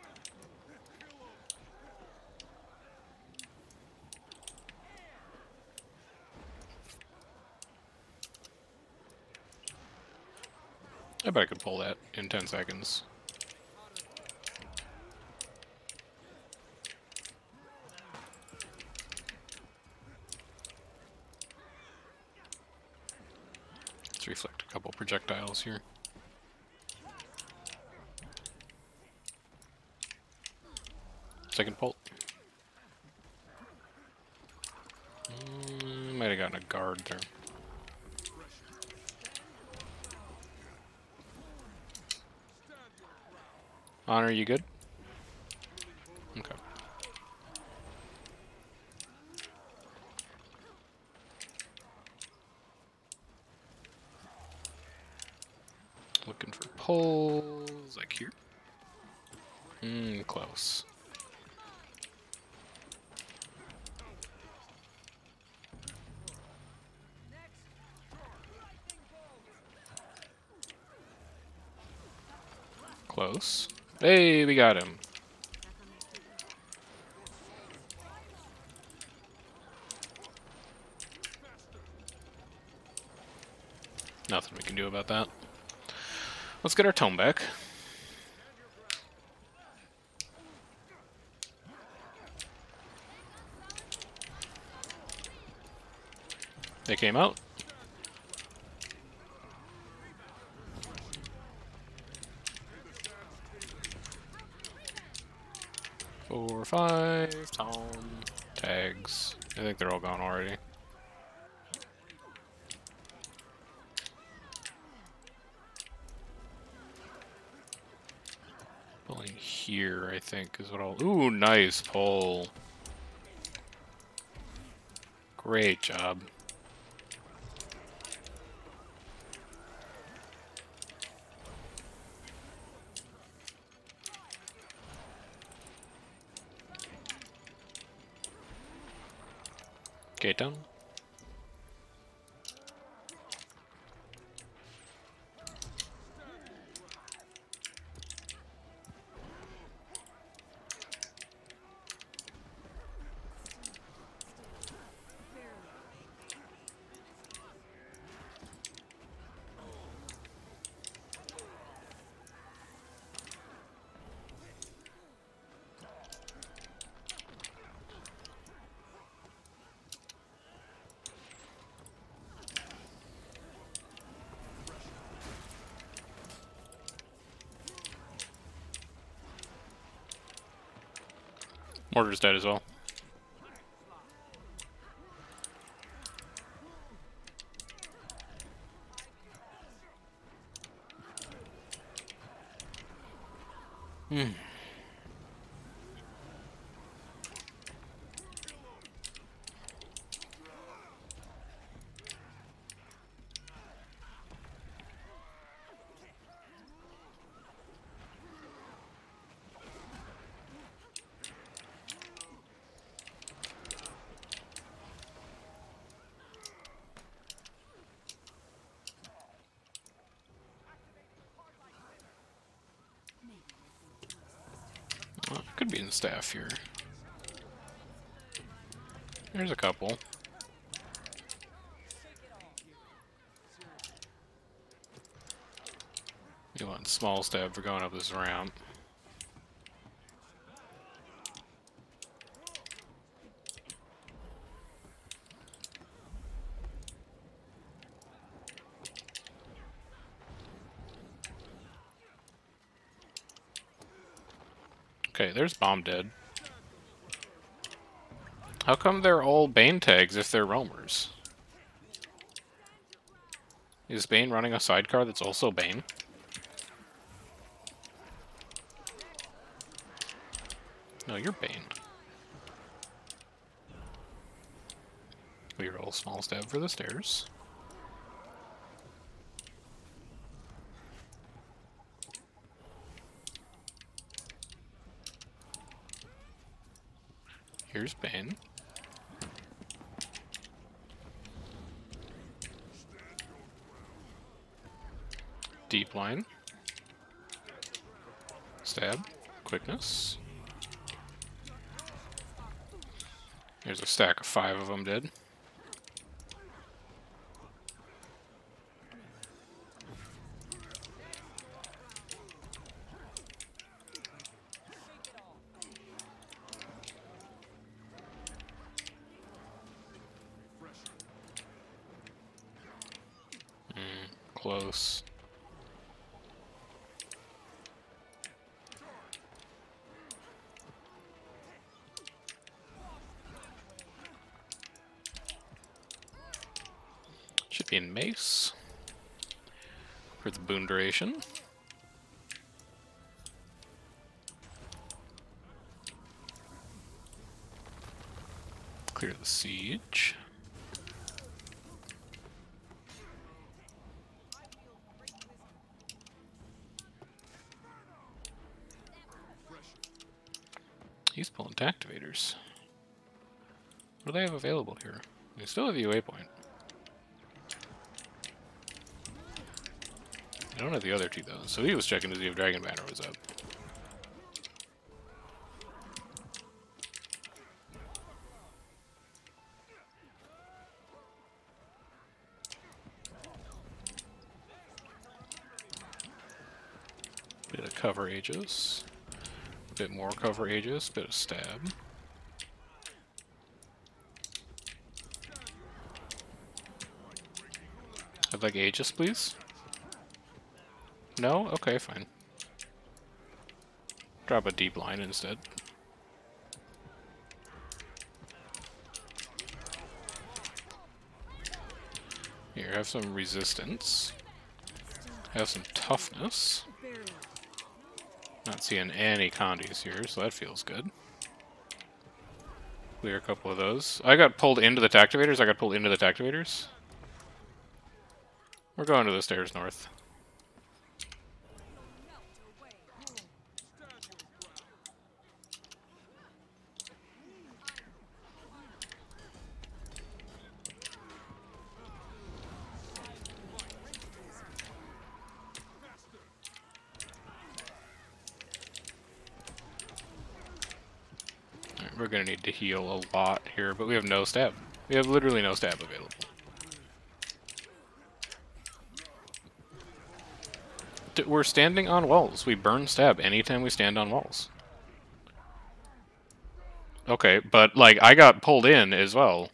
I bet I could pull that in ten seconds. Let's reflect a couple projectiles here. Second pull. Mm, might have gotten a guard there. Honor, you good? Okay. Looking for pulls, like here. Hmm, close. Close. Hey, we got him. Nothing we can do about that. Let's get our tome back. They came out. Four, five, tome, tags. I think they're all gone already. Pulling here, I think, is what I'll... Ooh, nice pull. Great job. Gate down. Mortar's dead as well. Hmm. Well, it could be in staff here. There's a couple. You want small stab for going up this ramp. Okay, there's Bomb dead. How come they're all Bane tags if they're roamers? Is Bane running a sidecar that's also Bane? No, you're Bane. We roll small stab for the stairs. Here's Bane. Deep line. Stab. Quickness. There's a stack of five of them dead. Mm, close. Should be in mace for the boon duration. Clear the siege. He's pulling activators. What do they have available here? They still have a waypoint. I don't have the other two though, so he was checking to see if Dragon Banner was up. Bit of cover Aegis. Bit more cover Aegis, bit of stab. I'd like Aegis, please. No? Okay, fine. Drop a deep line instead. Here, have some resistance. Have some toughness. Not seeing any condies here, so that feels good. Clear a couple of those. I got pulled into the activators. I got pulled into the activators. We're going to the stairs north. We're gonna need to heal a lot here, but we have no stab. We have literally no stab available. D- We're standing on walls. We burn stab anytime we stand on walls. Okay, but like I got pulled in as well.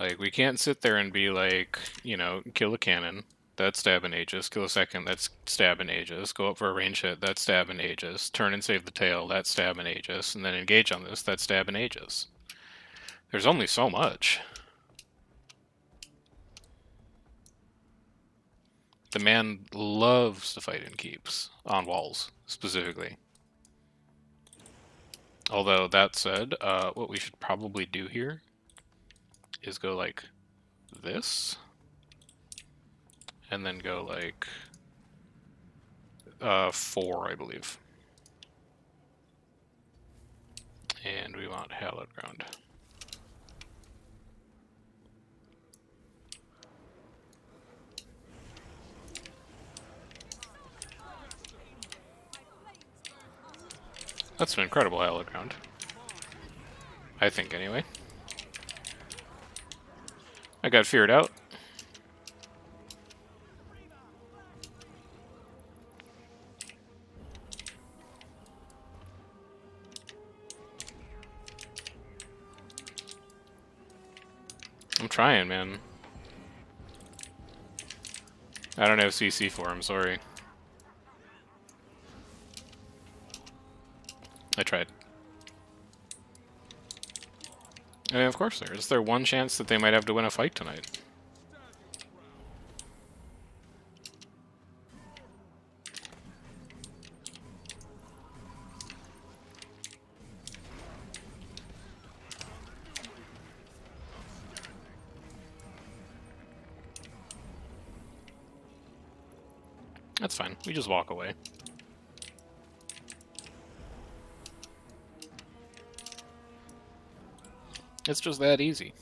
Like, we can't sit there and be like, you know, kill a cannon, that's stab and Aegis, kill a second, that's stab and Aegis, go up for a range hit, that's stab and Aegis, turn and save the tail, that's stab and Aegis, and then engage on this, that's stab and Aegis. There's only so much. The man loves to fight in keeps, on walls, specifically. Although, that said, uh, what we should probably do here is go like this, and then go like uh, four, I believe. And we want hallowed ground. That's an incredible hallowed ground. I think, anyway. I got feared out. I'm trying, man. I don't have C C for him, sorry. I tried. I mean, of course there is. There's one chance that they might have to win a fight tonight. That's fine. We just walk away. It's just that easy.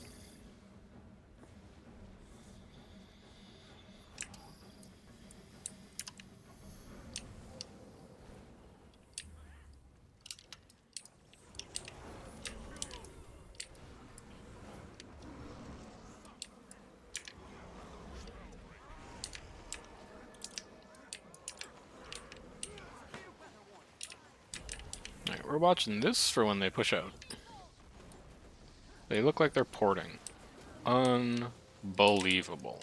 Alright, we're watching this for when they push out. They look like they're porting. Unbelievable.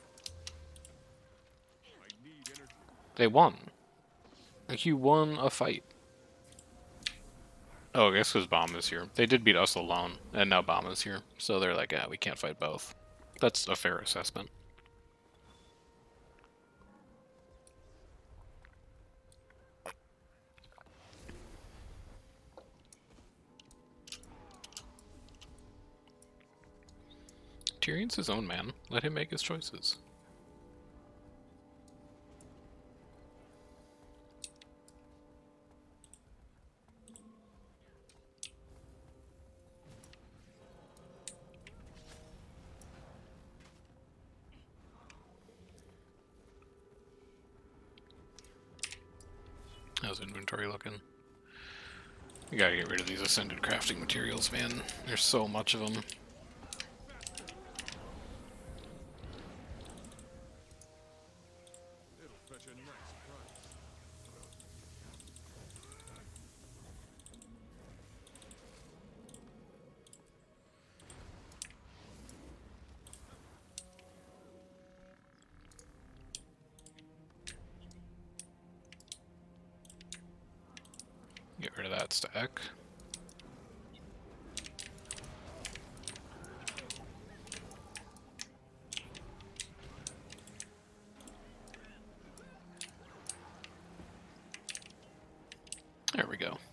They won. Like, you won a fight. Oh, I guess because Bomb is here. They did beat us alone, and now Bomb is here. So they're like, ah, we can't fight both. That's a fair assessment. Tyrion's his own man. Let him make his choices. How's inventory looking? We gotta get rid of these ascended crafting materials, man. There's so much of them. Get rid of that stack. There we go.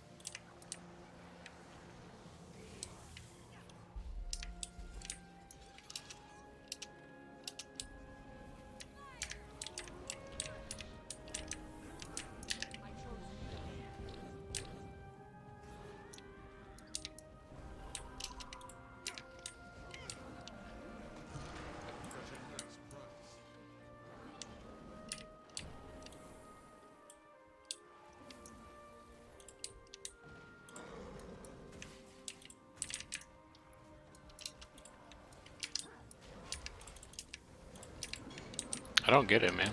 I don't get it, man.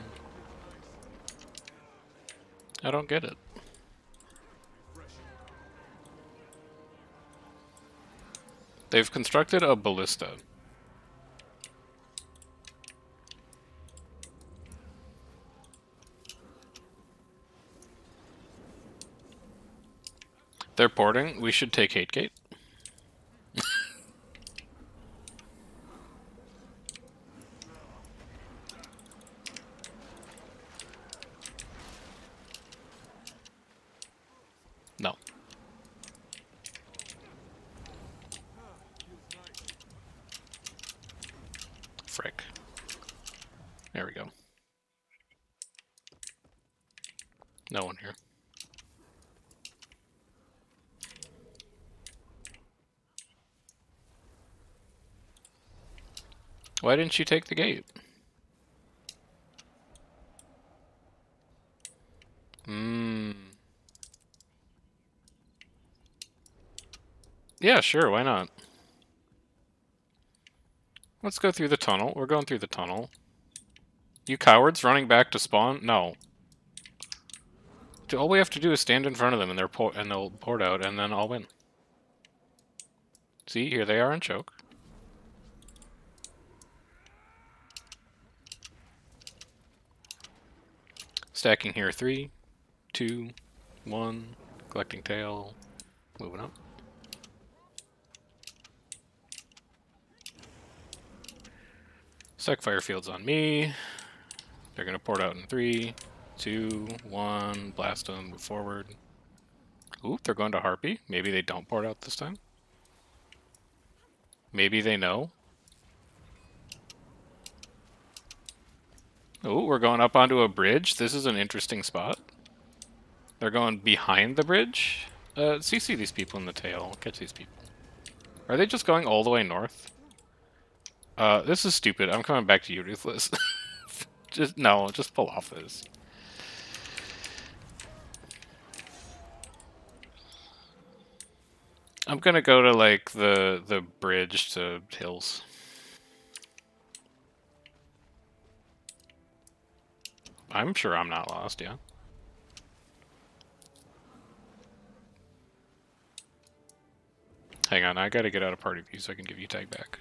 I don't get it. They've constructed a ballista They're porting. We should take Hate Gate. No. Frick. There we go. No one here. Why didn't you take the gate? Hmm. Yeah, sure, why not? Let's go through the tunnel. We're going through the tunnel. You cowards running back to spawn? No. All we have to do is stand in front of them and they're por and they'll port out and then I'll win. See, here they are in choke. Stacking here, three, two, one, collecting tail, moving up. Stack fire fields on me. They're gonna port out in three, two, one, blast them, move forward. Ooh, they're going to Harpy. Maybe they don't port out this time. Maybe they know. Ooh, we're going up onto a bridge. This is an interesting spot. They're going behind the bridge. Uh, C C these people in the tail. Catch these people. Are they just going all the way north? Uh, this is stupid. I'm coming back to you, Ruthless. Just, no, just pull off this. I'm gonna go to, like, the, the bridge to hills. I'm sure I'm not lost, yeah. Hang on, I gotta get out of party view so I can give you tag back.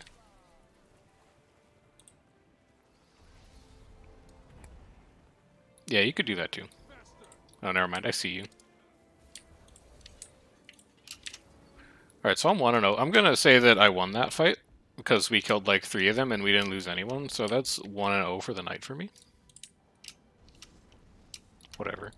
Yeah, you could do that too. Oh, never mind, I see you. Alright, so I'm one and oh. I'm gonna say that I won that fight, because we killed like three of them and we didn't lose anyone, so that's one and oh for the night for me. Whatever.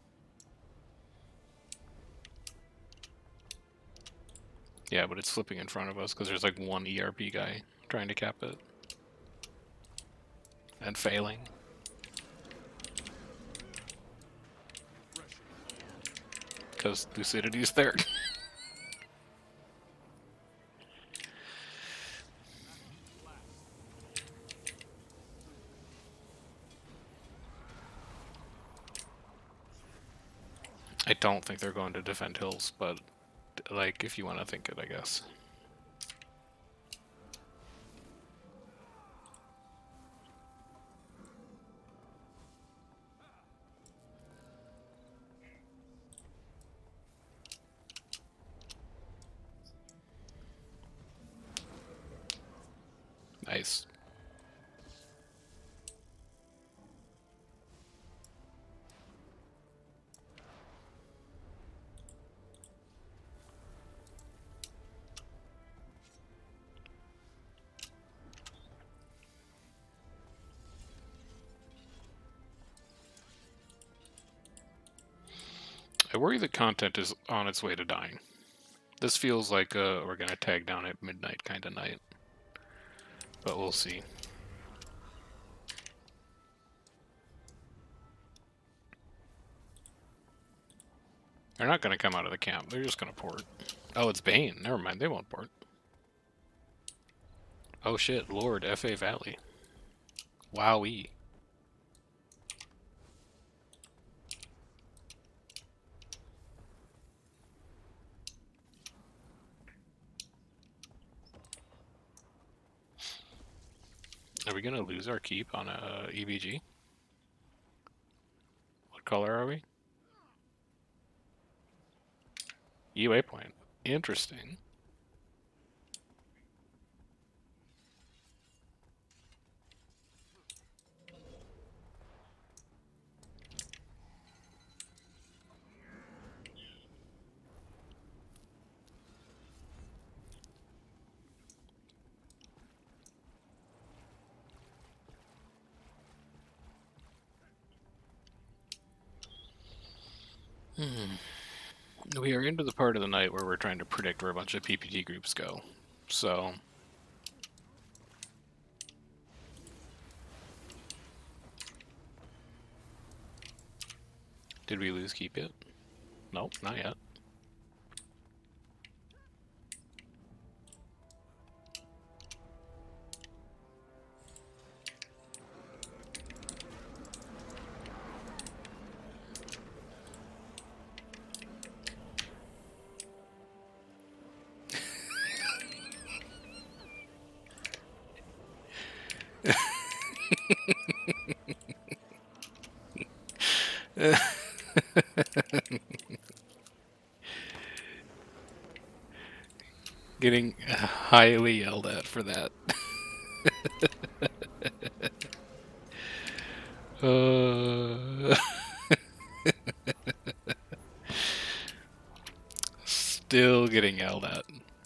Yeah, but it's flipping in front of us because there's like one E R P guy trying to cap it. And failing. Because Lucidity's there. I don't think they're going to defend hills, but like if you want to think it, I guess. Nice. I worry that content is on its way to dying. This feels like uh, we're gonna tag down at midnight kind of night. But we'll see. They're not gonna come out of the camp, they're just gonna port. Oh, it's Bane. Never mind, they won't port. Oh shit, Lord, F A Valley. Wowee. Are we gonna lose our keep on a E V G? What color are we? U A point. Interesting. Hmm. We are into the part of the night where we're trying to predict where a bunch of P P T groups go. So... Did we lose keep yet? Nope, not yet. Getting highly yelled at for that. uh... Still getting yelled at.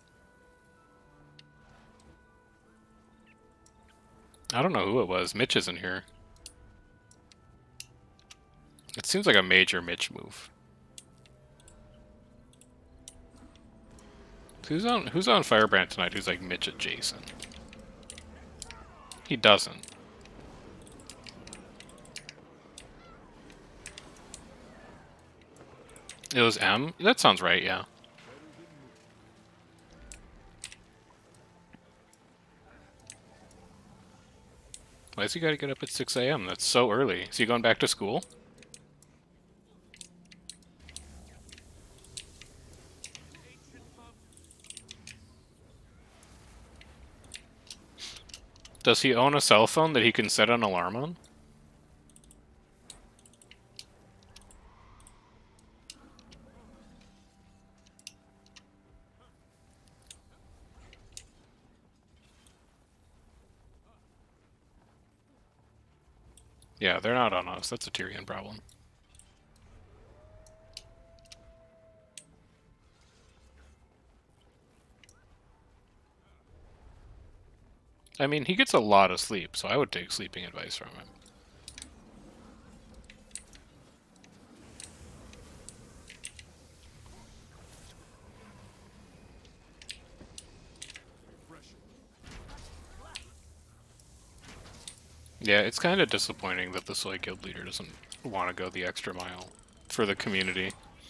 I don't know who it was. Mitch isn't here. It seems like a major Mitch move. Who's on Who's on Firebrand tonight who's like Mitch adjacent? He doesn't. It was M? That sounds right, yeah. Why has he got to get up at six A M? That's so early. Is he going back to school? Does he own a cell phone that he can set an alarm on? Yeah, they're not on us. That's a Tyrion problem. I mean, he gets a lot of sleep, so I would take sleeping advice from him. Yeah, it's kind of disappointing that the Soy Guild leader doesn't want to go the extra mile for the community.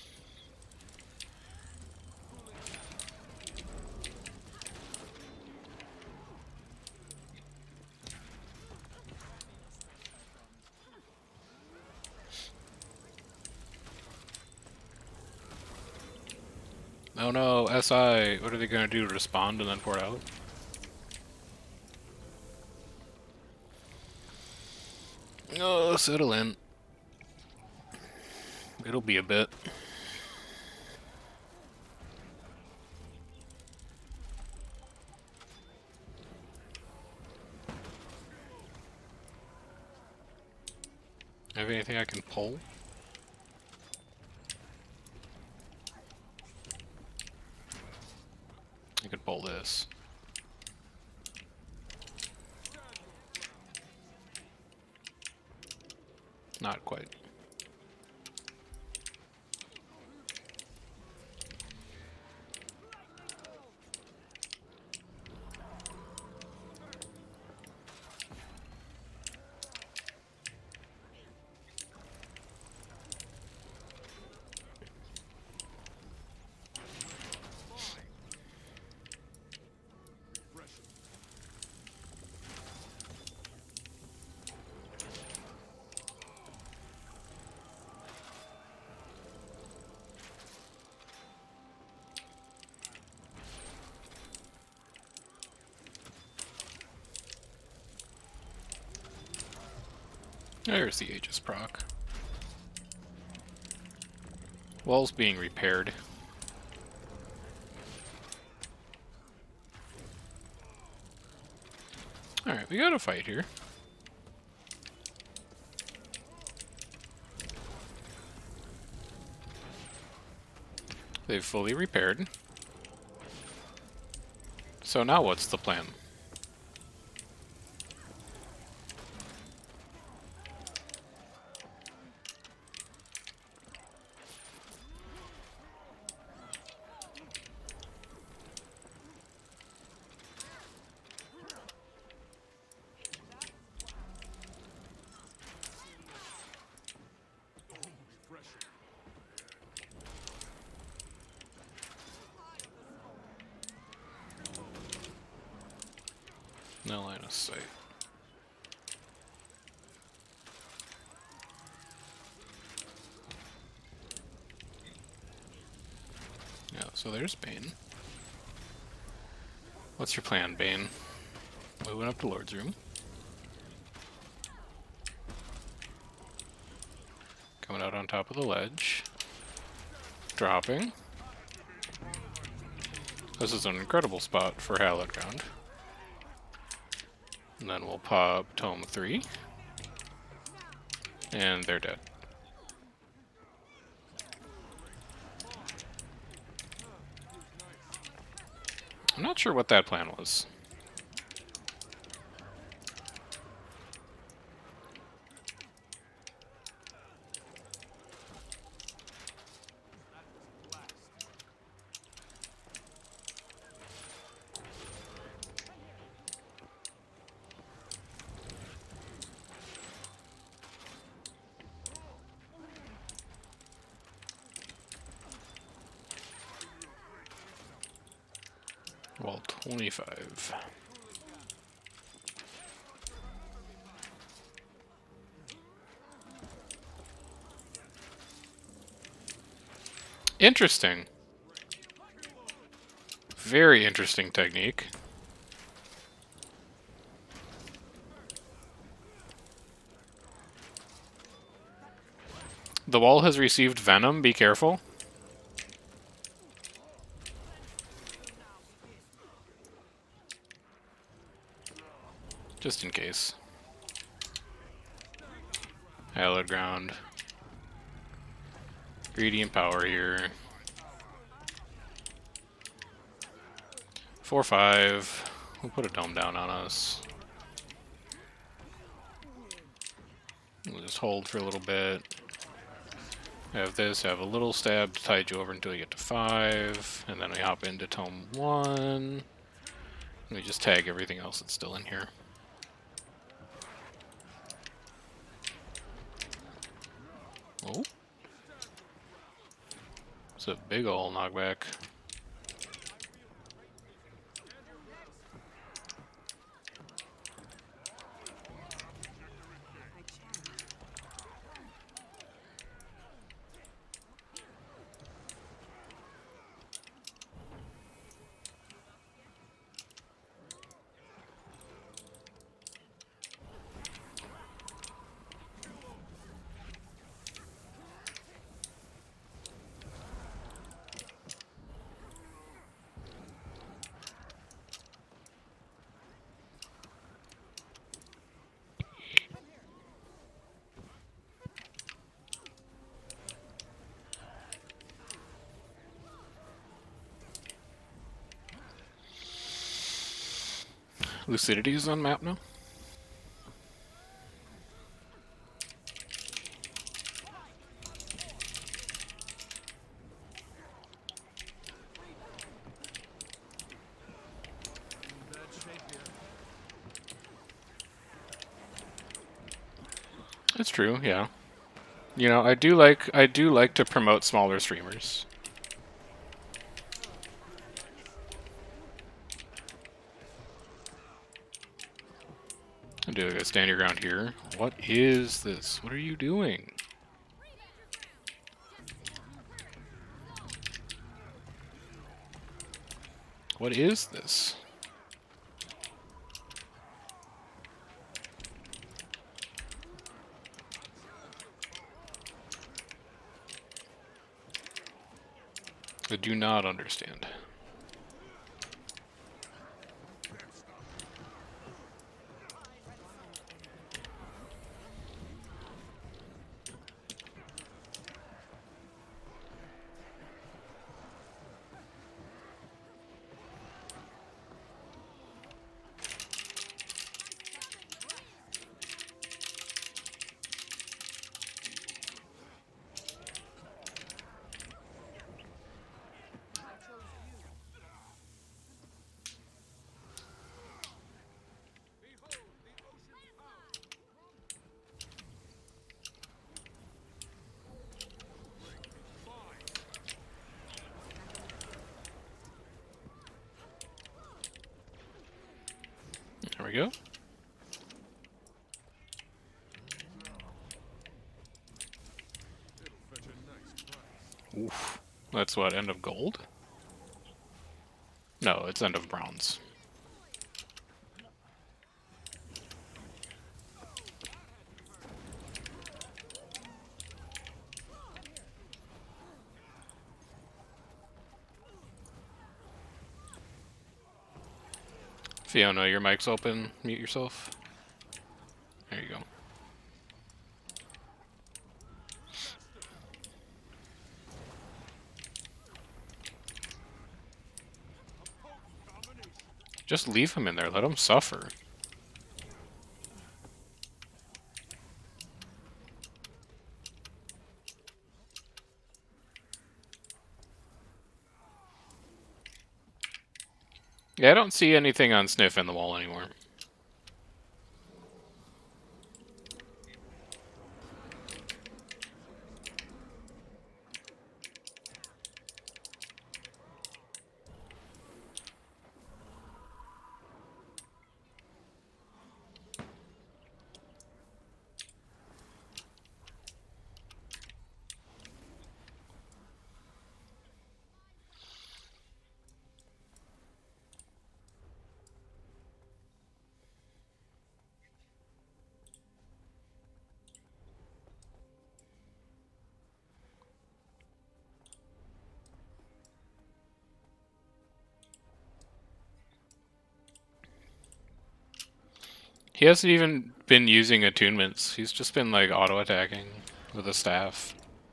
Oh no, S I, what are they going to do? Respond and then pour out? Oh, settle in. It'll be a bit. Have anything I can pull? I could pull this. Not quite. There's the Aegis proc. Wall's being repaired. Alright, we got a fight here. They've fully repaired. So now what's the plan? of sight. Yeah, so there's Bane. What's your plan, Bane? Moving up to Lord's Room. Coming out on top of the ledge. Dropping. This is an incredible spot for Hallowed Ground. And then we'll pop Tome three. And they're dead. I'm not sure what that plan was. Wall twenty-five. Interesting. Very interesting technique. The wall has received venom, be careful. Just in case. Hallowed Ground. Gradient power here. four five. We'll put a dome down on us. We'll just hold for a little bit. Have this, have a little stab to tide you over until you get to five. And then we hop into Tome one. And we just tag everything else that's still in here. Oh. It's a big ol' knockback. Lucidity is on map now? It's true, yeah. You know, I do like I do like to promote smaller streamers. Do I stand your ground here? What is this? What are you doing? What is this? I do not understand. There we go. Oof. That's what, end of gold? No, it's end of bronze. Fiona, your mic's open. Mute yourself. There you go. Just leave him in there. Let him suffer. Yeah, I don't see anything on Sniff in the wall anymore. He hasn't even been using attunements. He's just been, like, auto-attacking with a staff.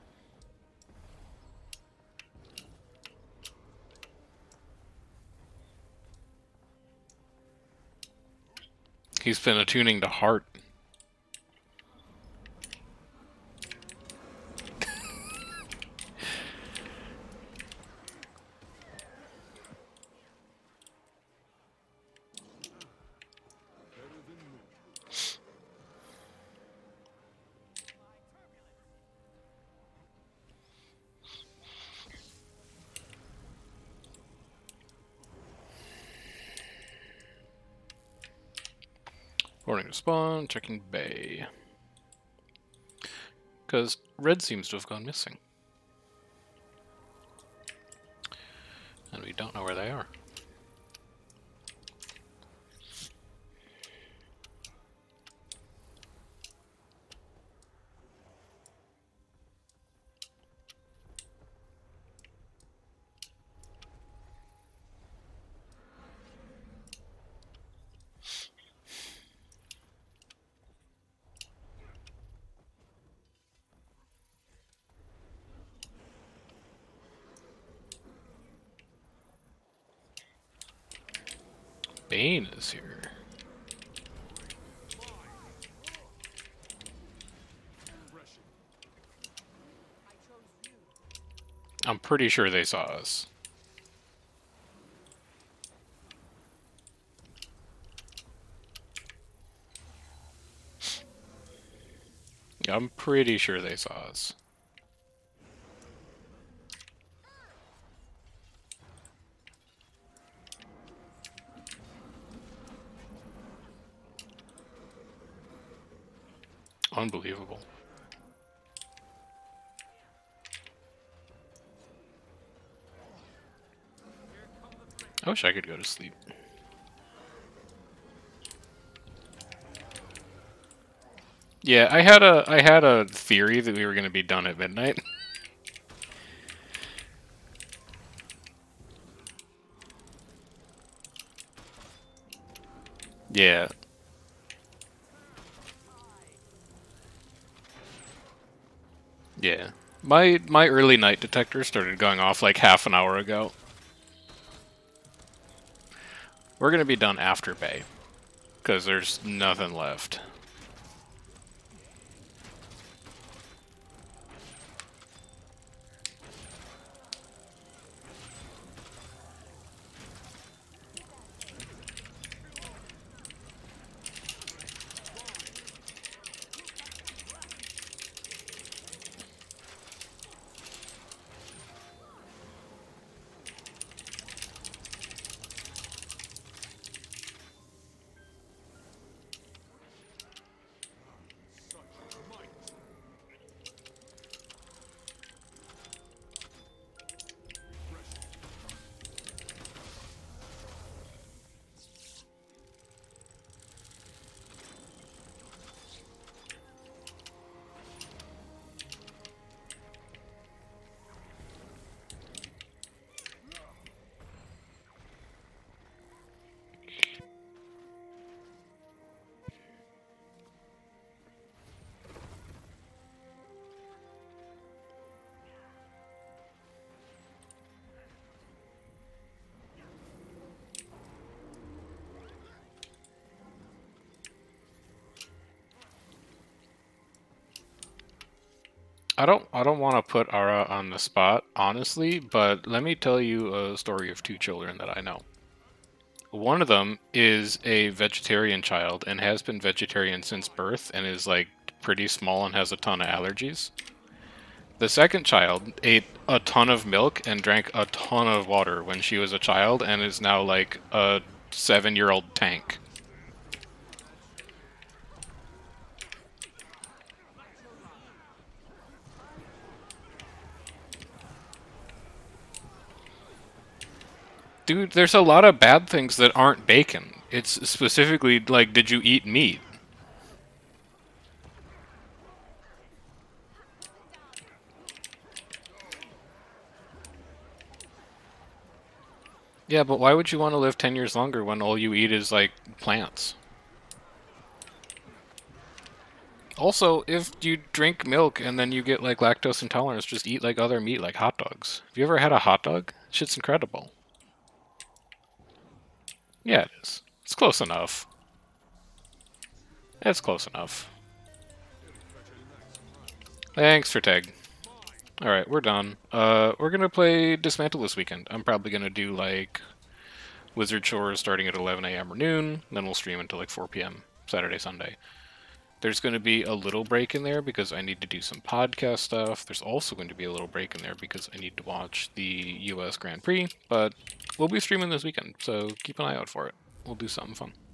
He's been attuning to heart. Boarding to spawn, checking bay. Because red seems to have gone missing. And we don't know where they are. Bane is here. I'm pretty sure they saw us. I'm pretty sure they saw us. Unbelievable. I wish I could go to sleep. Yeah, I had a I had a theory that we were going to be done at midnight. Yeah. Yeah. My my early night detector started going off like half an hour ago. We're going to be done after Bay, because there's nothing left. I don't I don't want to put Ara on the spot, honestly, but let me tell you a story of two children that I know. One of them is a vegetarian child and has been vegetarian since birth and is like pretty small and has a ton of allergies. The second child ate a ton of milk and drank a ton of water when she was a child and is now like a seven-year-old tank. Dude, there's a lot of bad things that aren't bacon. It's specifically like, did you eat meat? Yeah, but why would you want to live ten years longer when all you eat is, like, plants? Also, if you drink milk and then you get, like, lactose intolerance, just eat, like, other meat, like hot dogs. Have you ever had a hot dog? Shit's incredible. Yeah, it is. It's close enough. It's close enough. Thanks for tag. Alright, we're done. Uh, we're gonna play Dismantle this weekend. I'm probably gonna do, like, Wizard Chores starting at eleven A M or noon, then we'll stream until, like, four P M Saturday, Sunday. There's going to be a little break in there because I need to do some podcast stuff. There's also going to be a little break in there because I need to watch the U S Grand Prix, but we'll be streaming this weekend, so keep an eye out for it. We'll do something fun.